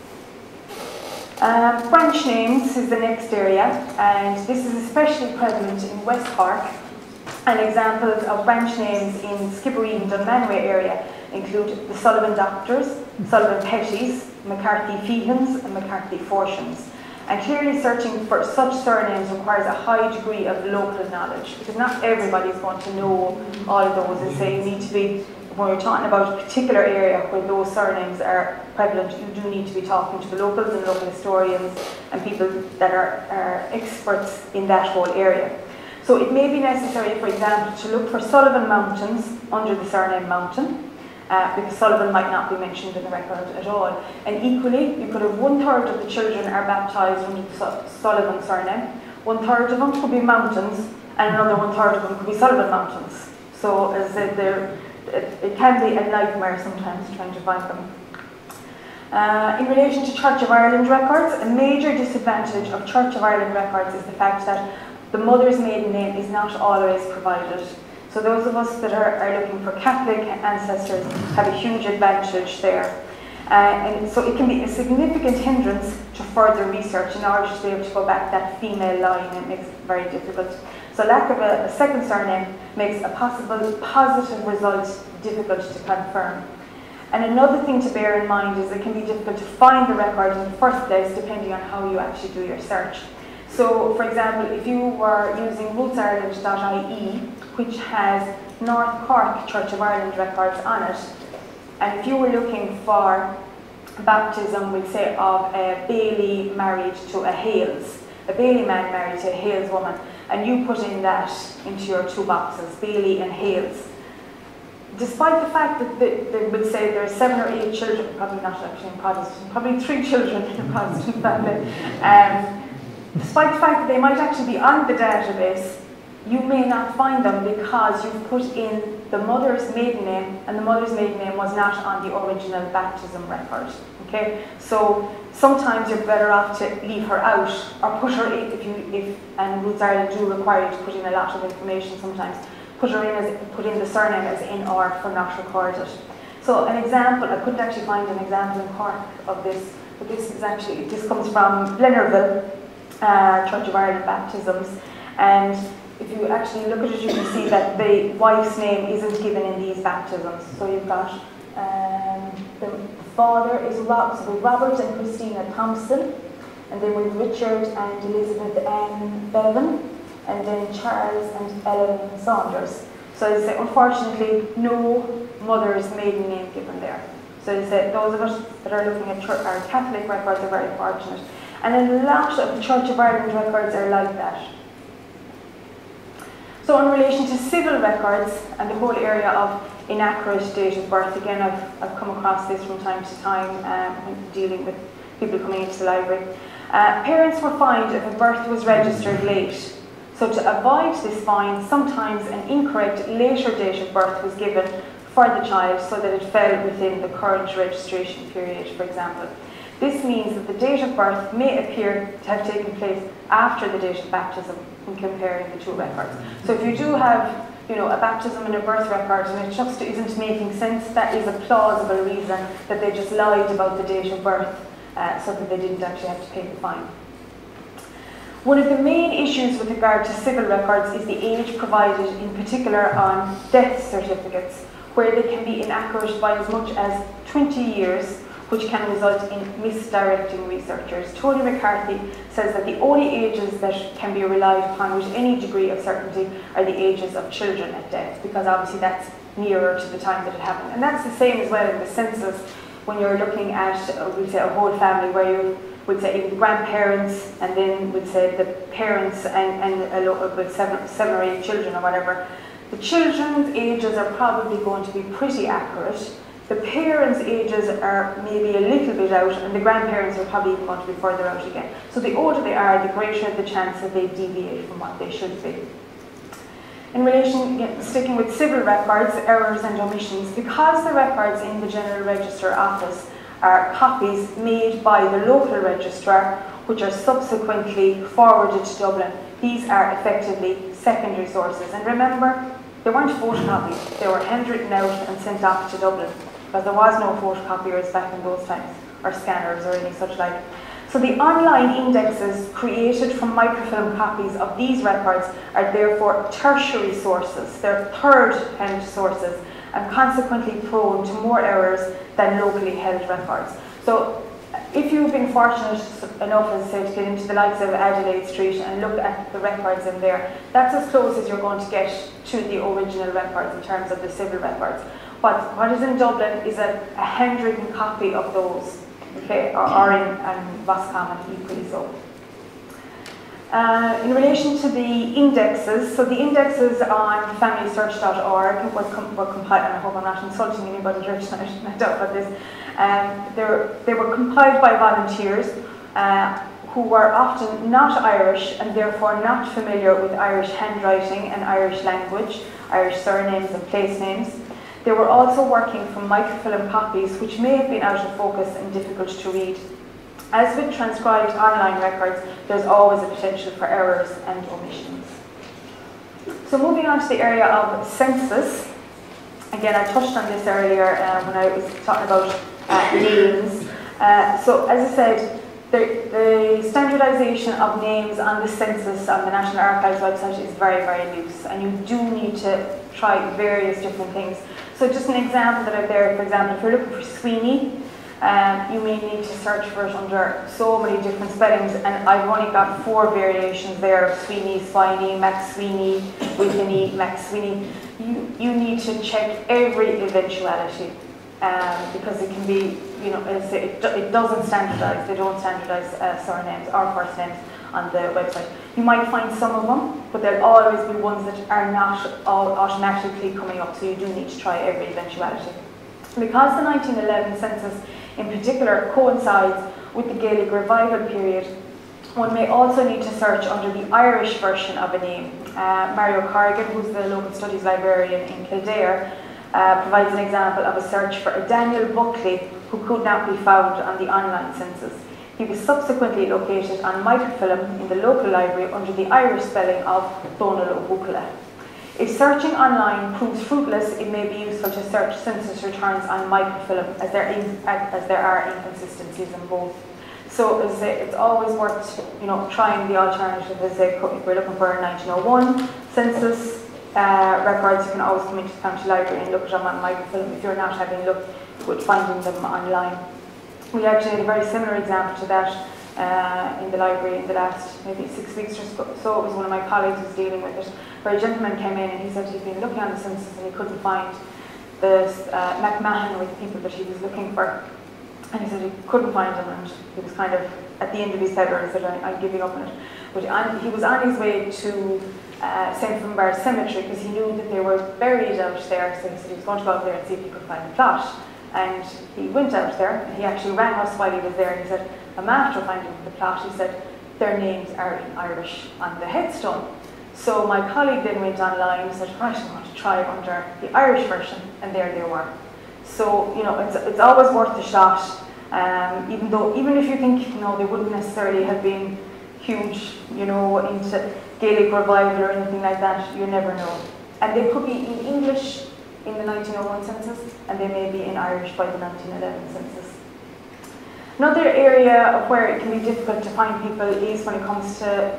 Um, branch names is the next area, and this is especially prevalent in West Cork. And examples of branch names in Skibbereen and Dunmanway area include the Sullivan Doctors, Sullivan Petties, McCarthy Feehans, and McCarthy Fortunes. And clearly searching for such surnames requires a high degree of local knowledge, because not everybody is going to know all of those. And say you need to be, when you're talking about a particular area where those surnames are prevalent, you do need to be talking to the locals and local historians and people that are, are experts in that whole area. So it may be necessary, for example, to look for Sullivan Mountains under the surname Mountain, uh, because Sullivan might not be mentioned in the record at all. And equally, you could have one third of the children are baptised under the Su Sullivan surname, one third of them could be Mountains, and another one third of them could be Sullivan Mountains. So as I said, there, it, it can be a nightmare sometimes trying to find them. Uh, in relation to Church of Ireland records, a major disadvantage of Church of Ireland records is the fact that the mother's maiden name is not always provided. So those of us that are, are looking for Catholic ancestors have a huge advantage there. Uh, and so it can be a significant hindrance to further research in order to be able to go back that female line, and it makes it very difficult. So lack of a, a second surname makes a possible positive result difficult to confirm. And another thing to bear in mind is it can be difficult to find the record in the first place depending on how you actually do your search. So, for example, if you were using roots ireland dot I E, which has North Cork Church of Ireland records on it, and if you were looking for baptism, we'd say, of a Bailey married to a Hales, a Bailey man married to a Hales woman, and you put in that into your two boxes, Bailey and Hales, despite the fact that they, they would say there are seven or eight children, probably not actually in Protestant, probably three children in a Protestant family, um, despite the fact that they might actually be on the database, you may not find them because you've put in the mother's maiden name, and the mother's maiden name was not on the original baptism record. Okay, so sometimes you're better off to leave her out or put her in, if you, if and Roots Ireland do require you to put in a lot of information sometimes. Put her in as put in the surname as in or for not recorded. So an example, I couldn't actually find an example in Cork of this, but this is actually this comes from Blennerville. Uh, Church of Ireland baptisms, and if you actually look at it, you can see that the wife's name isn't given in these baptisms. So you've got um, the, the father is Rob, so Robert and Christina Thompson, and then with Richard and Elizabeth Ann Bevan, and then Charles and Ellen Saunders. So as I say, unfortunately, no mother's maiden name given there. So as I say, those of us that are looking at church, our Catholic records are very fortunate. And a lot of the Church of Ireland records are like that. So in relation to civil records and the whole area of inaccurate date of birth, again I've, I've come across this from time to time um, when dealing with people coming into the library. Uh, parents were fined if a birth was registered late. So to avoid this fine, sometimes an incorrect later date of birth was given for the child so that it fell within the current registration period, for example. This means that the date of birth may appear to have taken place after the date of baptism in comparing the two records. So if you do have, you know, a baptism and a birth record and it just isn't making sense, that is a plausible reason that they just lied about the date of birth uh, so that they didn't actually have to pay the fine. One of the main issues with regard to civil records is the age provided, in particular on death certificates, where they can be inaccurate by as much as twenty years, which can result in misdirecting researchers. Tony McCarthy says that the only ages that can be relied upon with any degree of certainty are the ages of children at death, because obviously that's nearer to the time that it happened. And that's the same as well in the census, when you're looking at, uh, we'd say, a whole family, where you would say even grandparents, and then we'd say the parents and, and a lot with seven, seven or eight children or whatever. The children's ages are probably going to be pretty accurate. The parents' ages are maybe a little bit out, and the grandparents are probably even going to be further out again. So the older they are, the greater the chance that they deviate from what they should be. In relation, again, sticking with civil records, errors and omissions, because the records in the General Register Office are copies made by the local registrar, which are subsequently forwarded to Dublin, these are effectively secondary sources. And remember, they weren't photocopied, they were handwritten out and sent off to Dublin, because there was no photocopiers back in those times, or scanners or any such like. So the online indexes created from microfilm copies of these records are therefore tertiary sources, they're third-hand sources, and consequently prone to more errors than locally held records. So if you've been fortunate enough, as I said, to get into the likes of Adelaide Street and look at the records in there, that's as close as you're going to get to the original records in terms of the civil records. But what is in Dublin is a, a handwritten copy of those, okay, or, or in and Roscommon equally so. Uh, in relation to the indexes, so the indexes on family search dot org was com were compiled, and I hope I'm not insulting anybody here tonight, I doubt about this. Um, they were compiled by volunteers uh, who were often not Irish and therefore not familiar with Irish handwriting and Irish language, Irish surnames and place names. They were also working from microfilm copies which may have been out of focus and difficult to read. As with transcribed online records, there's always a potential for errors and omissions. So moving on to the area of census. Again, I touched on this earlier uh, when I was talking about uh, names. Uh, so as I said, the, the standardization of names on the census on the National Archives website is very, very loose, and you do need to try various different things. So just an example that I've there, for example, if you're looking for Sweeney, Um, you may need to search for it under so many different spellings, and I've only got four variations there: Sweeney, Swiney, Max Sweeney, Whitney, Max Sweeney. You, you need to check every eventuality um, because it can be, you know, it, it doesn't standardize, they don't standardize uh, surnames or first names on the website. You might find some of them, but there'll always be ones that are not all automatically coming up, so you do need to try every eventuality. Because the nineteen eleven census in particular coincides with the Gaelic revival period, one may also need to search under the Irish version of a name. Uh, Mario Corrigan, who's the local studies librarian in Kildare, uh, provides an example of a search for a Daniel Buckley who could not be found on the online census. He was subsequently located on microfilm in the local library under the Irish spelling of Donal O'Bucla. If searching online proves fruitless, it may be useful to search census returns on microfilm, as there, is, as there are inconsistencies in both. So as I say, it's always worth, you know, trying the alternative. As I say, if we're looking for a nineteen oh one census uh, records, you can always come into the county library and look at them on microfilm if you're not having luck with finding them online. We actually had a very similar example to that uh, in the library in the last maybe six weeks or so. It was one of my colleagues who was dealing with it, where a gentleman came in and he said he'd been looking on the census and he couldn't find the uh, McMahon with the people that he was looking for. And he said he couldn't find them, and he was kind of at the end of his tether. He said, I'm giving up on it. But on, he was on his way to uh, Saint Finbarr Cemetery because he knew that they were buried out there. So he said he was going to go out there and see if he could find the plot. And he went out there, and he actually rang us while he was there, and he said, a matter of finding the plot, he said, their names are in Irish on the headstone. So my colleague then went online and said, right, I want to try under the Irish version, and there they were. So, you know, it's, it's always worth a shot, um, even though, even if you think, you know, they wouldn't necessarily have been huge, you know, into Gaelic revival or anything like that, you never know. And they could be in English in the nineteen oh one census, and they may be in Irish by the nineteen eleven census. Another area of where it can be difficult to find people is when it comes to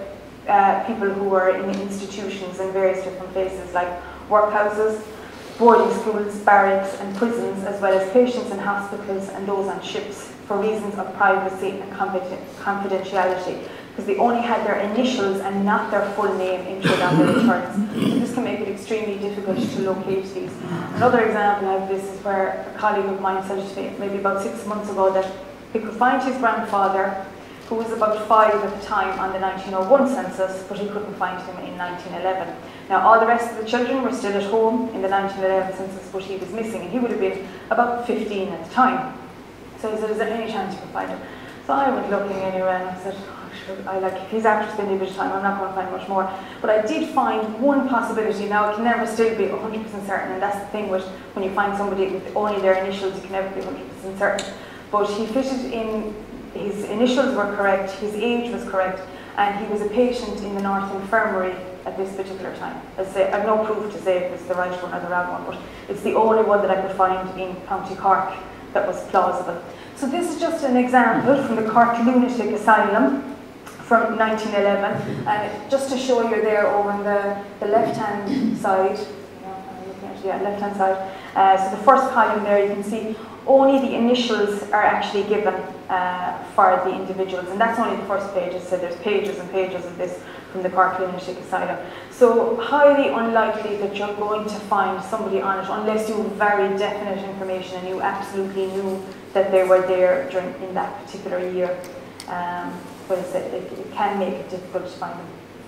uh, people who were in institutions in various different places like workhouses, boarding schools, barracks and prisons, as well as patients in hospitals and those on ships for reasons of privacy and confidentiality, because they only had their initials and not their full name entered on the returns. So this can make it extremely difficult to locate these. Another example of this is where a colleague of mine said to me maybe about six months ago that he could find his grandfather, who was about five at the time, on the nineteen oh one census, but he couldn't find him in nineteen eleven. Now all the rest of the children were still at home in the nineteen eleven census, but he was missing, and he would have been about fifteen at the time. So he said, is there any chance you can find him? So I went looking anyway, and I said, oh, sure, I like, if he's after spending a bit of time, I'm not going to find much more. But I did find one possibility. Now it can never still be one hundred percent certain, and that's the thing with when you find somebody with only their initials, you can never be one hundred percent certain. But he fitted in, his initials were correct, his age was correct, and he was a patient in the North Infirmary at this particular time. As I say, I have no proof to say if it's the right one or the wrong one, but it's the only one that I could find in County Cork that was plausible. So this is just an example from the Cork Lunatic Asylum from nineteen eleven, and just to show you there over on the, the left-hand side, yeah, left-hand side, uh, so the first column there you can see only the initials are actually given uh, for the individuals, and that's only the first page. So there's pages and pages of this from the Cork Lunatic Asylum. So highly unlikely that you're going to find somebody on it unless you have very definite information and you absolutely knew that they were there during in that particular year. Um, but it, it, it can make it difficult to find them.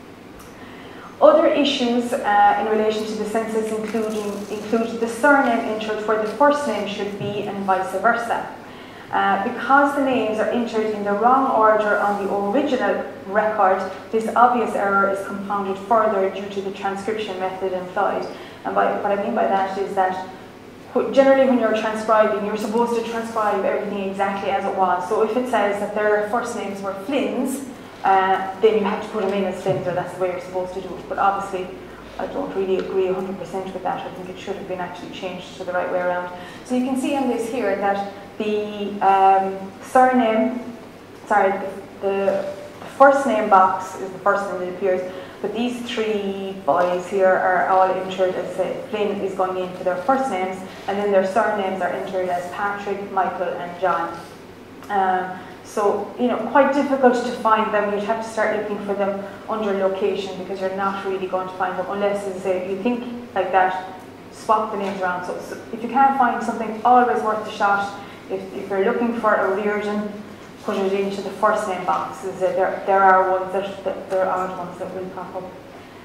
Other issues uh, in relation to the census including, include the surname entered where the first name should be and vice versa. Uh, because the names are entered in the wrong order on the original record, this obvious error is compounded further due to the transcription method employed. And by, what I mean by that is that generally when you're transcribing, you're supposed to transcribe everything exactly as it was. So if it says that their first names were Flynn's, uh, then you have to put them in as Flynn's, or that's the way you're supposed to do it. But obviously, I don't really agree one hundred percent with that. I think it should have been actually changed to the right way around. So you can see on this here that the um, surname, sorry, the, the, the first name box is the first name that appears, but these three boys here are all entered as uh, Flynn is going in for their first names, and then their surnames are entered as Patrick, Michael and John. Um, so, you know, quite difficult to find them. You'd have to start looking for them under location because you're not really going to find them unless, as I say, you think like that, swap the names around. So, so if you can't find something, always worth the shot. If, if you're looking for a Reardon, put it into the first name boxes. There, there are ones that, that there are ones that will pop up.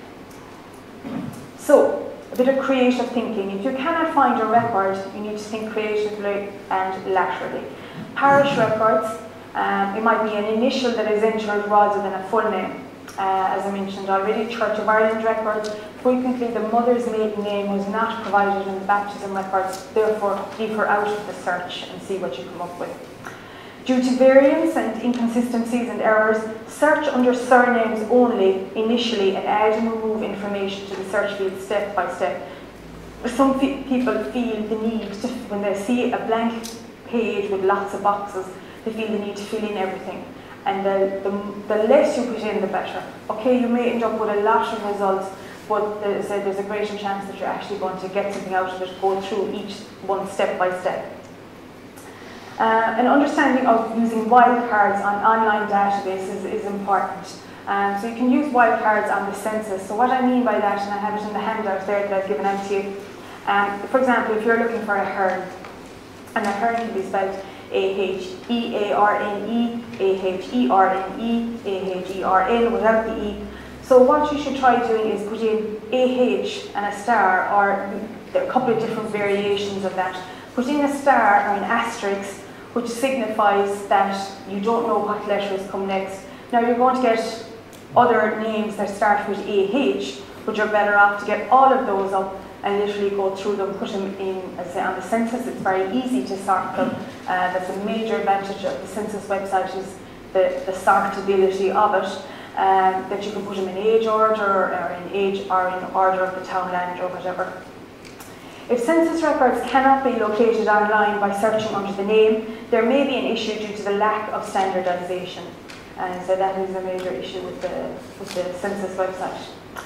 So, a bit of creative thinking. If you cannot find a record, you need to think creatively and laterally. Parish records, um, it might be an initial that is entered rather than a full name. Uh, as I mentioned already, Church of Ireland records, frequently the mother's maiden name was not provided in the baptism records, therefore leave her out of the search and see what you come up with. Due to variance and inconsistencies and errors, search under surnames only initially and add and remove information to the search field step by step. Some people feel the need to, when they see a blank page with lots of boxes, they feel the need to fill in everything. And the, the, the less you put in, the better. Okay, you may end up with a lot of results, but there's a, there's a greater chance that you're actually going to get something out of it, go through each one step by step. Uh, an understanding of using wildcards on online databases is important. Um, so you can use wildcards on the census. So what I mean by that, and I have it in the handout there that I've given out to you. Um, for example, if you're looking for a hern, and a hern can be spelled A H E A R N E, A H E R N E, A H E R N without the E. So what you should try doing is put in A H and a star, or there are a couple of different variations of that. Put in a star or an asterisk, which signifies that you don't know what letters come next. Now you're going to get other names that start with A H, but you're better off to get all of those up and literally go through them, put them in, as I say, on the census. It's very easy to sort them. Uh, that's a major advantage of the census website, is the, the sortability of it, um, that you can put them in age order or in age or in order of the townland or whatever. If census records cannot be located online by searching under the name, there may be an issue due to the lack of standardization. And so that is a major issue with the, with the census website.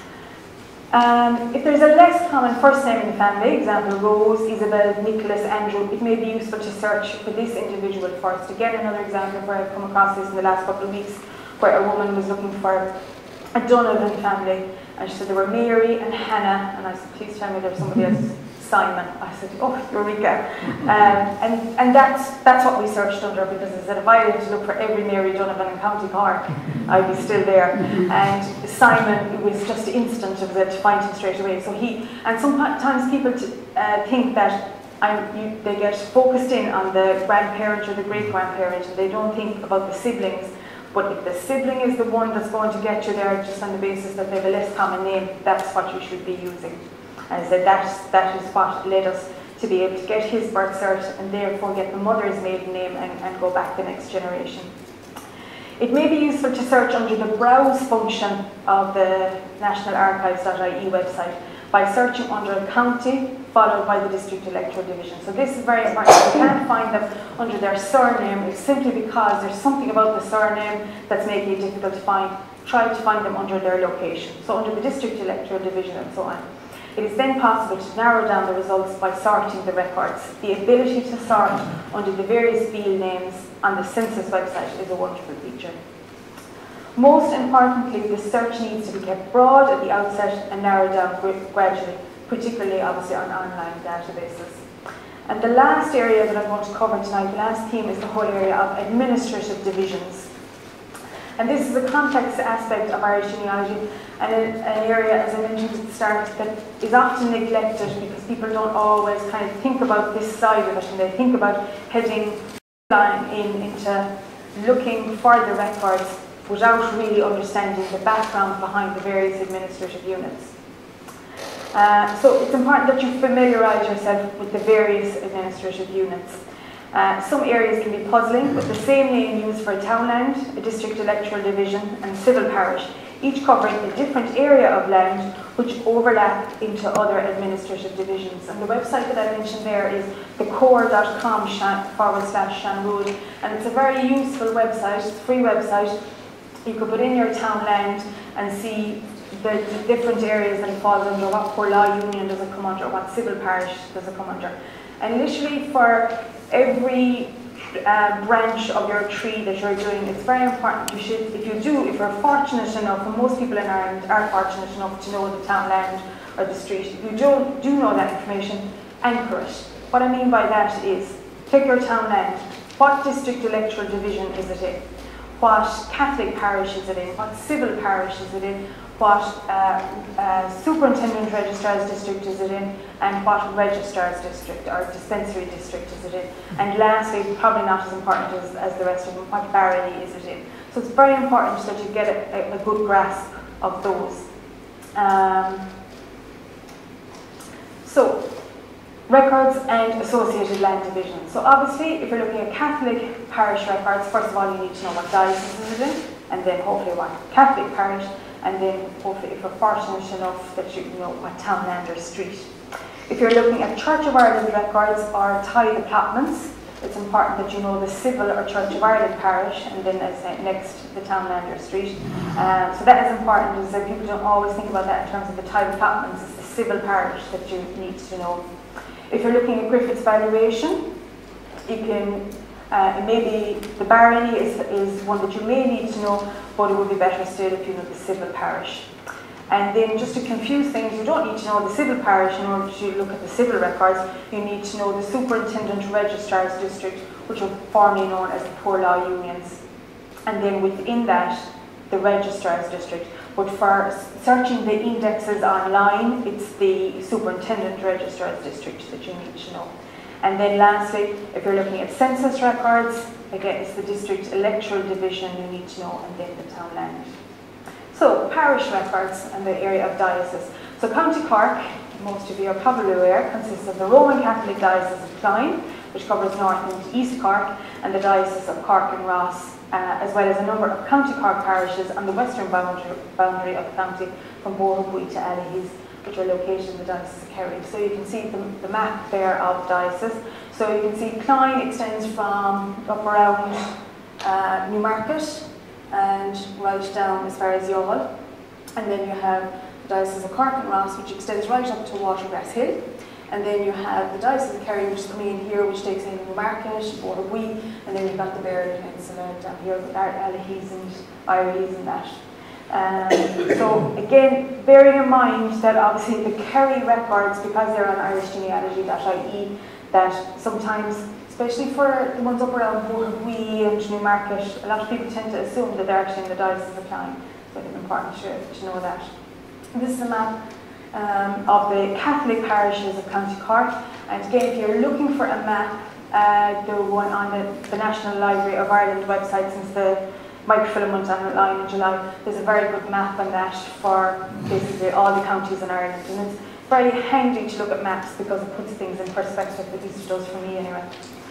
Um, if there's a less common first name in the family, example Rose, Isabel, Nicholas, Andrew, it may be useful to search for this individual first. Again, another example where I've come across this in the last couple of weeks, where a woman was looking for a Donovan family, and she said there were Mary and Hannah, and I said, please tell me there's somebody else, Simon. I said, oh, Eureka. Um, and and that's, that's what we searched under, because I said if I had to look for every Mary Donovan in County Cork, I'd be still there. And Simon, it was just instant, it was to find him straight away. So he, and sometimes people t uh, think that I'm, you, they get focused in on the grandparent or the great-grandparent, and they don't think about the siblings. But if the sibling is the one that's going to get you there just on the basis that they have a less common name, that's what you should be using. And I said that's, that is what led us to be able to get his birth cert and therefore get the mother's maiden name and, and go back the next generation. It may be useful to search under the browse function of the national archives dot I E website by searching under a county followed by the district electoral division. So this is very important. You can't find them under their surname, it's simply because there's something about the surname that's making it difficult to find. Try to find them under their location. So under the district electoral division and so on. It is then possible to narrow down the results by sorting the records. The ability to sort under the various field names on the census website is a wonderful feature. Most importantly, the search needs to be kept broad at the outset and narrowed down gradually, particularly obviously on online databases. And the last area that I'm going to cover tonight, the last theme, is the whole area of administrative divisions. And this is a complex aspect of Irish genealogy, and an area, as I mentioned at the start, that is often neglected because people don't always kind of think about this side of it, and they think about heading in into looking for the records without really understanding the background behind the various administrative units. Uh, so it's important that you familiarise yourself with the various administrative units. Uh, some areas can be puzzling, with the same name used for a townland, a district electoral division and civil parish, each covering a different area of land which overlap into other administrative divisions. And the website that I mentioned there is the core dot com forward slash Shanrood, and it's a very useful website, it's a free website. You could put in your townland and see the, the different areas that it falls under, what poor law union does it come under, what civil parish does it come under. And literally for every uh, branch of your tree that you're doing, it's very important you should, if you do, if you're fortunate enough, and most people in Ireland are fortunate enough to know the townland or the street, if you don't do know that information, anchor it. What I mean by that is, take your townland, what district electoral division is it in? What Catholic parish is it in? What civil parish is it in? What uh, uh, superintendent registrar's district is it in? And what registrar's district or dispensary district is it in? And lastly, probably not as important as, as the rest of them, what barony is it in? So it's very important that you get a, a good grasp of those. Um, so, records and associated land divisions. So obviously, if you're looking at Catholic parish records, first of all you need to know what diocese is it in, and then hopefully what Catholic parish, and then hopefully if you're fortunate enough that you know what townland or street. If you're looking at Church of Ireland records or tithe allotments, it's important that you know the civil or Church of Ireland parish, and then as I said, next the townland or street. Um, so that is important, is that people don't always think about that in terms of the tithe allotments. It's the civil parish that you need to know. If you're looking at Griffith's valuation, you can, uh, maybe the barony is, is one that you may need to know, but it would be better still if you know the civil parish. And then just to confuse things, you don't need to know the civil parish in order to look at the civil records. You need to know the superintendent registrar's district, which are formerly known as the poor law unions. And then within that, the registrar's district. But for searching the indexes online, it's the superintendent registrar's district that you need to know. And then lastly, if you're looking at census records, again, it's the district electoral division you need to know, and then the townland. So, parish records and the area of diocese. So County Cork, most of you are probably aware, consists of the Roman Catholic Diocese of Clyne, which covers North and East Cork, and the Diocese of Cork and Ross, uh, as well as a number of County Cork parishes on the western boundary, boundary of the county from Boherbue to Allihies, which are located in the Diocese of Kerry. So you can see the, the map there of diocese. So you can see Clyne extends from up around uh, Newmarket, and right down as far as Youghal. And then you have the Diocese of Cork and Ross, which extends right up to Watergrass Hill. And then you have the Diocese of Kerry, which is the main here, which takes in Newmarket, Bordeaux, and then you've got the Bearden Peninsula down here with Allihies and Ireys and that. Um, so again, bearing in mind that obviously the Kerry records, because they're on irish genealogy dot I E, that sometimes, especially for the ones up around Bordeaux and Newmarket, a lot of people tend to assume that they're actually in the Diocese of Clyde. So it's important to, to know that. This is a map um, of the Catholic parishes of County Cork. And again, if you're looking for a map, uh, the one on the, the National Library of Ireland website, since the microfilm went online in July, there's a very good map on that for basically all the counties in Ireland. And it's very handy to look at maps because it puts things in perspective, at least it does for me anyway.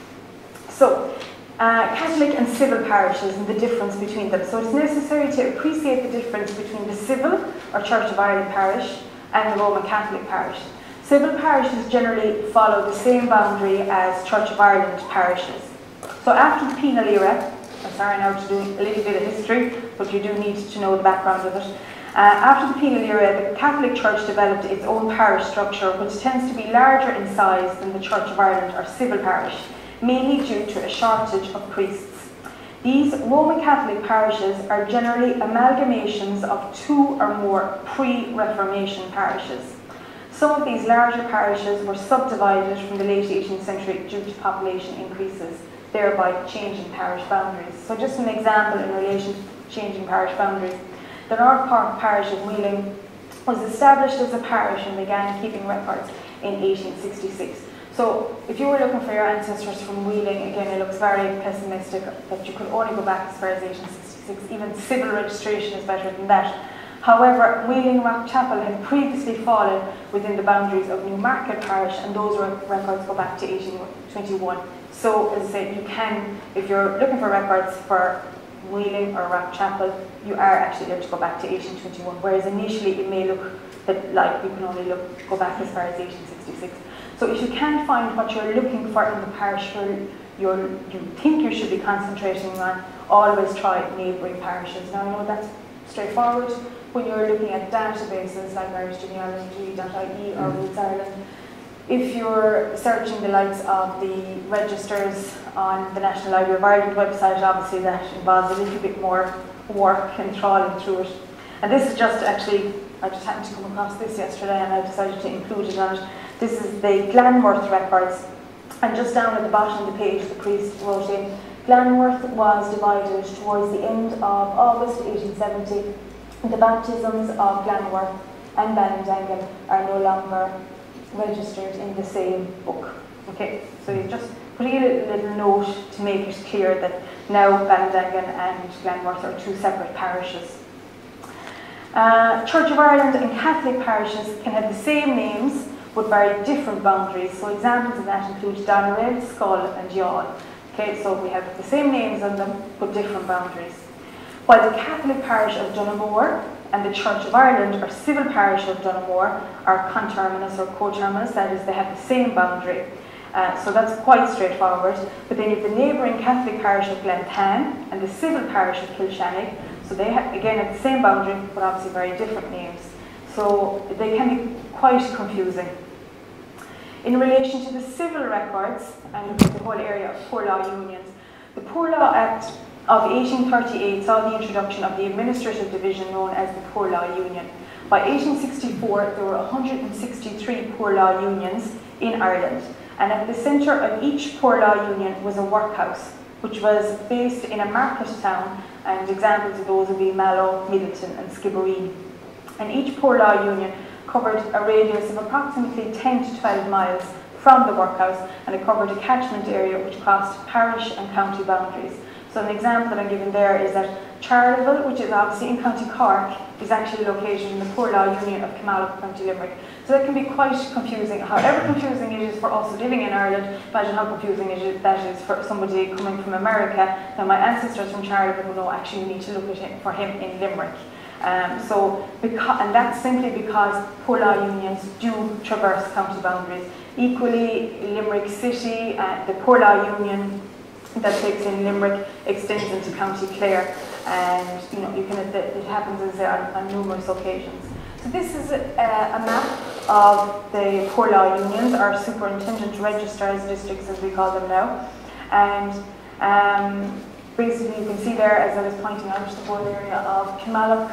So, uh, Catholic and civil parishes and the difference between them. So it's necessary to appreciate the difference between the civil or Church of Ireland parish and the Roman Catholic parish. Civil parishes generally follow the same boundary as Church of Ireland parishes. So after the penal era, I'm sorry now to do a little bit of history, but you do need to know the background of it. Uh, after the penal era, the Catholic Church developed its own parish structure, which tends to be larger in size than the Church of Ireland or civil parish, mainly due to a shortage of priests. These Roman Catholic parishes are generally amalgamations of two or more pre-Reformation parishes. Some of these larger parishes were subdivided from the late eighteenth century due to population increases, thereby changing parish boundaries. So just an example in relation to changing parish boundaries. The North Cork parish of Wheeling was established as a parish and began keeping records in eighteen sixty-six. So if you were looking for your ancestors from Wheeling, again it looks very pessimistic that you could only go back as far as eighteen sixty-six. Even civil registration is better than that. However, Wheeling Rock Chapel had previously fallen within the boundaries of Newmarket parish, and those records go back to eighteen twenty-one. So, as I said, you can, if you're looking for records for Wheeling or Rock Chapel, you are actually able to go back to eighteen twenty-one, whereas initially it may look that like you can only look go back as far as eighteen sixty-six. So if you can't find what you're looking for in the parish you're, you're, you think you should be concentrating on, always try neighbouring parishes. Now I know that's straightforward when you're looking at databases like irish genealogy dot I E or Roots Ireland. If you're searching the likes of the registers on the National Library of Ireland website, obviously that involves a little bit more work and trawling through it. And this is just actually, I just happened to come across this yesterday and I decided to include it on it. This is the Glanworth records. And just down at the bottom of the page, the priest wrote in, Glanworth was divided towards the end of August eighteen seventy. The baptisms of Glanworth and Ballindangan are no longer registered in the same book. Okay, so you're just putting a little, little note to make it clear that now Ballindangan and Glanworth are two separate parishes. Uh, Church of Ireland and Catholic parishes can have the same names but very different boundaries. So examples of that include Doneraile, Scull and Youghal. Okay, so we have the same names on them but different boundaries. While the Catholic parish of Donoughmore and the Church of Ireland or civil parish of Donoughmore are conterminous or coterminous, that is, they have the same boundary. Uh, so that's quite straightforward. But then you have the neighbouring Catholic parish of Glentan and the civil parish of Kilshannig. So they have, again have the same boundary, but obviously very different names. So they can be quite confusing. In relation to the civil records, and the whole area of Poor Law Unions, the Poor Law Act of eighteen thirty-eight saw the introduction of the administrative division known as the Poor Law Union. By eighteen sixty-four, there were one hundred sixty-three Poor Law Unions in Ireland, and at the centre of each Poor Law Union was a workhouse, which was based in a market town, and examples of those would be Mallow, Middleton and Skibbereen. And each Poor Law Union covered a radius of approximately ten to twelve miles from the workhouse, and it covered a catchment area which crossed parish and county boundaries. So an example that I'm giving there is that Charleville, which is obviously in County Cork, is actually located in the Poor Law Union of Kilmallock, County Limerick. So that can be quite confusing. However confusing it is for us living in Ireland, imagine how confusing it is, that is for somebody coming from America. Now my ancestors from Charleville will know actually you need to look at him, for him in Limerick. Um, so, because, and that's simply because Poor Law Unions do traverse county boundaries. Equally, Limerick City, uh, the Poor Law Union that takes in Limerick extends into County Clare. and you know you can it happens as I say, on, on numerous occasions. So this is a, a map of the poor law unions, or superintendent registrars districts as we call them now, and um, basically you can see there, as I was pointing out, the whole area of Kilmallock.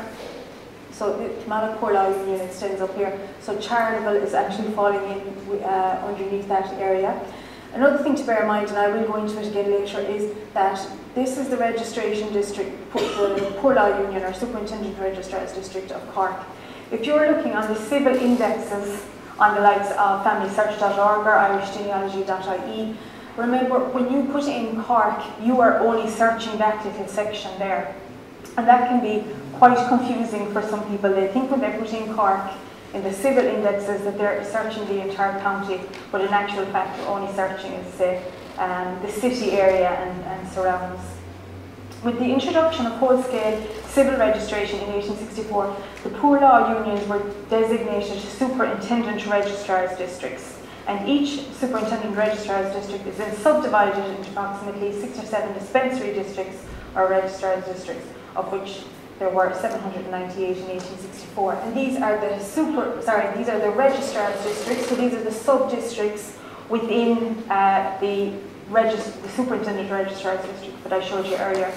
So the Kilmallock Poor Law Union extends up here. So Charleville is actually falling in uh, underneath that area. Another thing to bear in mind, and I will go into it again later, is that this is the registration district, the Poor Law Union or Superintendent Registrars District of Cork. If you're looking on the civil indexes on the likes of family search dot org or irish genealogy dot I E, remember when you put in Cork, you are only searching that little section there. And that can be quite confusing for some people. They think when they put in Cork in the civil indexes that they're searching the entire county, but in actual fact you're only searching, as say, um, the city area and, and surrounds. With the introduction of whole-scale civil registration in eighteen sixty-four, the poor law unions were designated superintendent registrars districts, and each superintendent registrars district is then subdivided into approximately six or seven dispensary districts or registrars districts, of which there were seven hundred ninety-eight in eighteen sixty-four. And these are the super, sorry, these are the registrars districts. So these are the sub-districts within uh, the, regis the superintendent registrars district that I showed you earlier.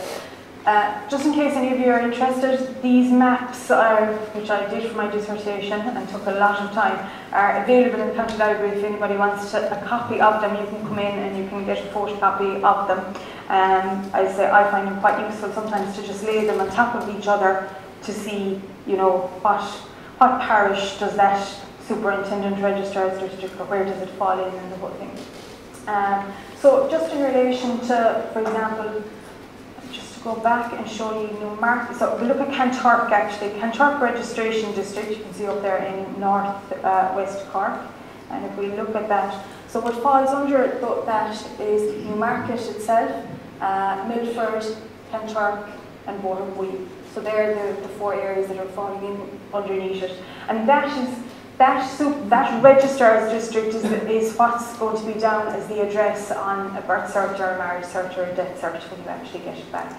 Uh, just in case any of you are interested, these maps, are, which I did for my dissertation and took a lot of time, are available in the County Library. If anybody wants to, a copy of them, you can come in and you can get a photocopy of them. Um, I say I find them quite useful sometimes to just lay them on top of each other to see, you know, what what parish does that superintendent registrars district, or where does it fall in and the whole thing. Um, so just in relation to, for example, just to go back and show you new markets. So we look at Kanturk actually. Kanturk Registration District, you can see up there in north uh, west Cork. And if we look at that, so what falls under that is Newmarket itself, uh, Milford, Kanturk and Boherbue. So they're the, the four areas that are falling in underneath it. And that is that so that registrar's district is, is what's going to be down as the address on a birth cert or a marriage cert or a death cert when you actually get it back.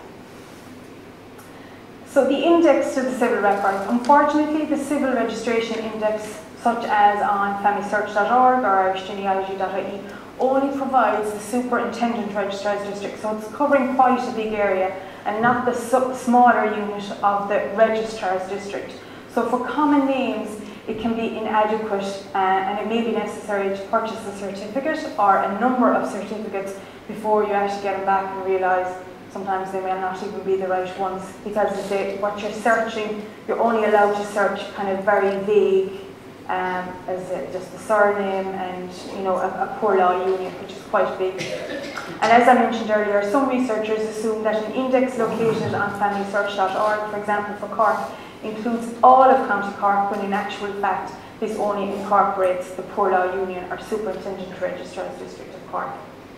So the index to the civil records. Unfortunately, the civil registration index, such as on family search dot org or irish genealogy dot I E, only provides the superintendent registrar's district. So it's covering quite a big area and not the smaller unit of the registrar's district. So for common names, it can be inadequate uh, and it may be necessary to purchase a certificate or a number of certificates before you actually get them back and realise sometimes they may not even be the right ones, because as they, what you're searching, you're only allowed to search kind of very vague, um, as a, just the surname and you know a, a poor law union, which is quite big. And as I mentioned earlier, some researchers assume that an index located on family search dot org, for example for Cork, includes all of County Cork, when in actual fact this only incorporates the Poor Law Union or Superintendent Registrar's District of Cork.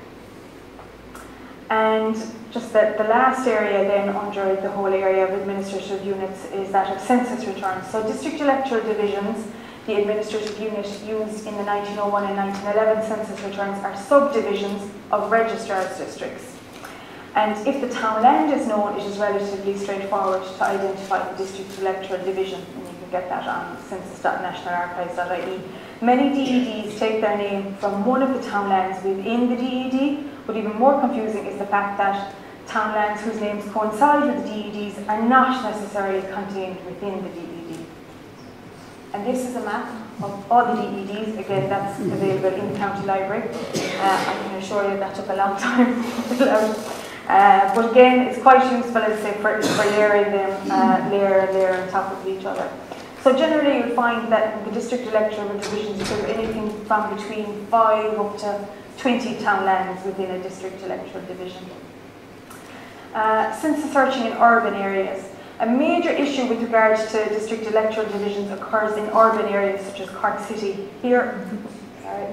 And just the, the last area then under the whole area of administrative units is that of census returns. So district electoral divisions, the administrative unit used in the nineteen oh one and nineteen eleven census returns, are subdivisions of registrar's districts. And if the town land is known, it is relatively straightforward to identify the district electoral division, and you can get that on census dot national archives dot I E. Many D E Ds take their name from one of the town lands within the D E D, but even more confusing is the fact that town lands whose names coincide with the D E Ds are not necessarily contained within the D E D. And this is a map of all the D E Ds. Again, that's available in the county library. Uh, I can assure you that took a long time to fill out. Uh, but again, it's quite useful, as I say, for, for layering them uh, layer and layer on top of each other. So generally, you'll find that the district electoral divisions cover anything from between five up to twenty town lands within a district electoral division. Uh, census searching in urban areas. A major issue with regards to district electoral divisions occurs in urban areas such as Cork City. Here, sorry.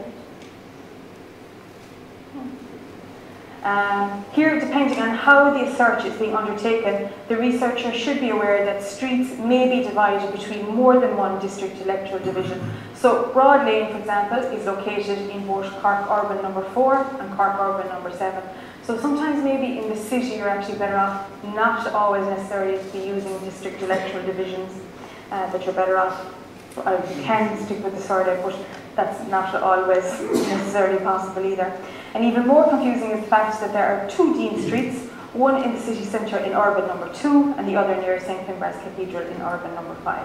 Um, here, depending on how the search is being undertaken, the researcher should be aware that streets may be divided between more than one district electoral division. So Broad Lane, for example, is located in both Cork Urban number four and Cork Urban number seven. So sometimes maybe in the city you're actually better off not always necessarily to be using district electoral divisions, uh, but you're better off, or you can stick with the survey, but that's not always necessarily possible either. And even more confusing is the fact that there are two Dean Streets, one in the city centre in urban number two, and the other near Saint Finbarr's Cathedral in urban number five.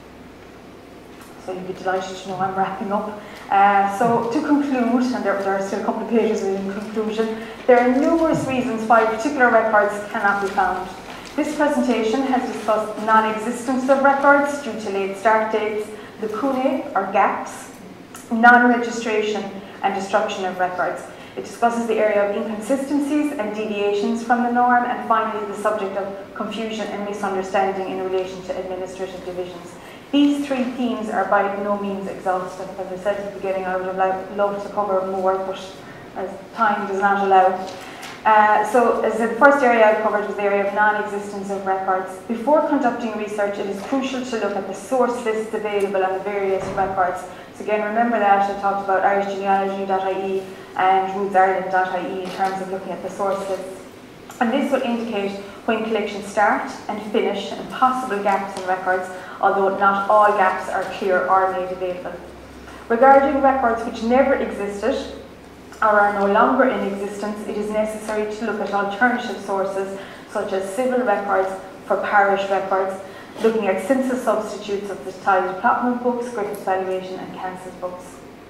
So you'd be delighted to know I'm wrapping up. Uh, so to conclude, and there, there are still a couple of pages in conclusion, there are numerous reasons why particular records cannot be found. This presentation has discussed non-existence of records due to late start dates, lacunae or gaps, non-registration and destruction of records. It discusses the area of inconsistencies and deviations from the norm, and finally the subject of confusion and misunderstanding in relation to administrative divisions. These three themes are by no means exhaustive. As I said at the beginning, I would have loved to cover more, but as time does not allow. Uh, so, as the first area I covered was the area of non-existence of records. Before conducting research, it is crucial to look at the source lists available on the various records. So again, remember that I talked about irish genealogy dot I E and roots ireland dot I E in terms of looking at the source lists. And this will indicate when collections start and finish and possible gaps in records, although not all gaps are clear or made available. Regarding records which never existed or are no longer in existence, it is necessary to look at alternative sources such as civil records for parish records, looking at census substitutes of the titled plotment books, Griffith's valuation and Kansas books.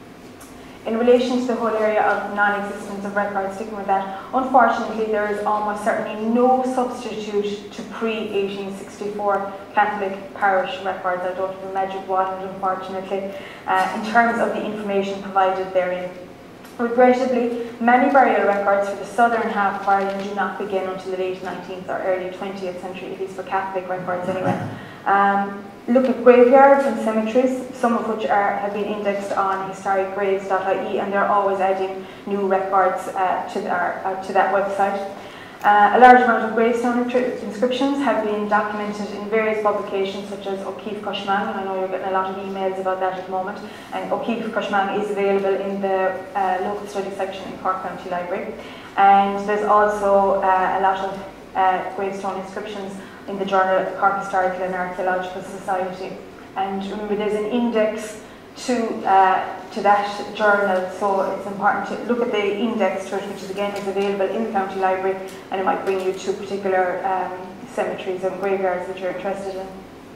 In relation to the whole area of non-existence of records, sticking with that, unfortunately there is almost certainly no substitute to pre eighteen sixty-four Catholic parish records. I don't have a magic wand, unfortunately, uh, in terms of the information provided therein. Regrettably, many burial records for the southern half of Ireland do not begin until the late nineteenth or early twentieth century, at least for Catholic records anyway. Um, look at graveyards and cemeteries, some of which are, have been indexed on historic graves dot I E, and they're always adding new records uh, to, our, uh, to that website. Uh, a large amount of gravestone inscriptions have been documented in various publications such as O'Keeffe Cushman, and I know you're getting a lot of emails about that at the moment, and O'Keeffe Cushman is available in the uh, local study section in Cork County Library. And there's also uh, a lot of uh, gravestone inscriptions in the Journal of the Cork Historical and Archaeological Society. And remember, there's an index to uh, to that journal, so it's important to look at the index to it, which is again is available in the county library, and it might bring you to particular um, cemeteries and graveyards that you're interested in.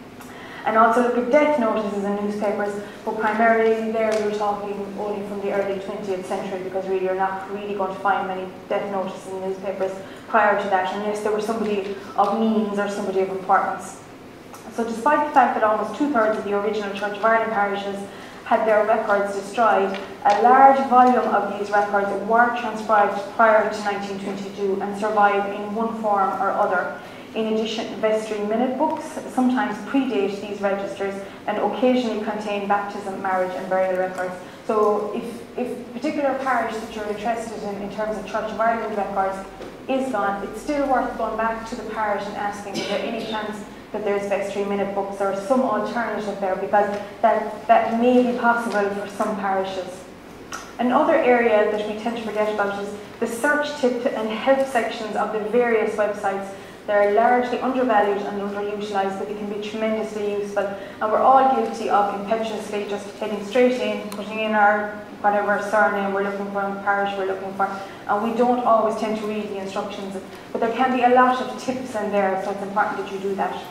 And also look at death notices in newspapers, but primarily there you're talking only from the early twentieth century, because really you're not really going to find many death notices in newspapers prior to that, unless there was somebody of means or somebody of importance. So despite the fact that almost two-thirds of the original Church of Ireland parishes had their records destroyed, a large volume of these records were transcribed prior to nineteen twenty-two and survive in one form or other. In addition, vestry minute books sometimes predate these registers and occasionally contain baptism, marriage and burial records. So if, if a particular parish that you're interested in in terms of Church of Ireland records is gone, it's still worth going back to the parish and asking, is there any chance that there's vestry minute books or some alternative there, because that, that may be possible for some parishes. Another area that we tend to forget about is the search tip and help sections of the various websites. They're largely undervalued and underutilised, but they can be tremendously useful. And we're all guilty of impetuously just heading straight in, putting in our whatever surname we're looking for and parish we're looking for, and we don't always tend to read the instructions. But there can be a lot of tips in there, so it's important that you do that.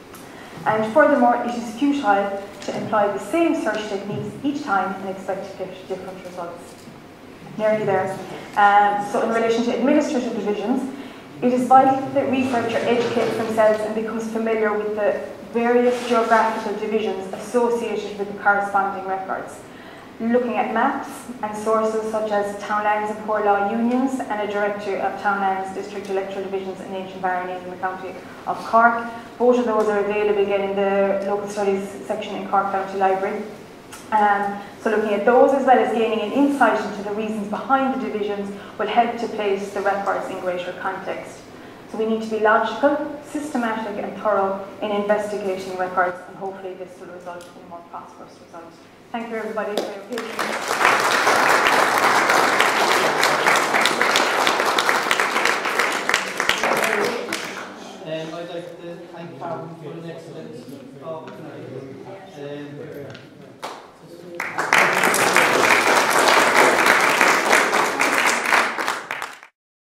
And furthermore, it is futile to employ the same search techniques each time and expect to get different results. Nearly there. Um, so in relation to administrative divisions, it is vital that researcher educates themselves and becomes familiar with the various geographical divisions associated with the corresponding records. Looking at maps and sources such as Townlands and Poor Law Unions and a directory of Townlands District Electoral Divisions and Ancient Baronies in the County of Cork. Both of those are available again in the Local Studies section in Cork County Library. Um, so looking at those as well as gaining an insight into the reasons behind the divisions will help to place the records in greater context. So we need to be logical, systematic and thorough in investigating records, and hopefully this will result in a more prosperous result. Thank you everybody for your patience. thank Karen for an excellent talk tonight. Um,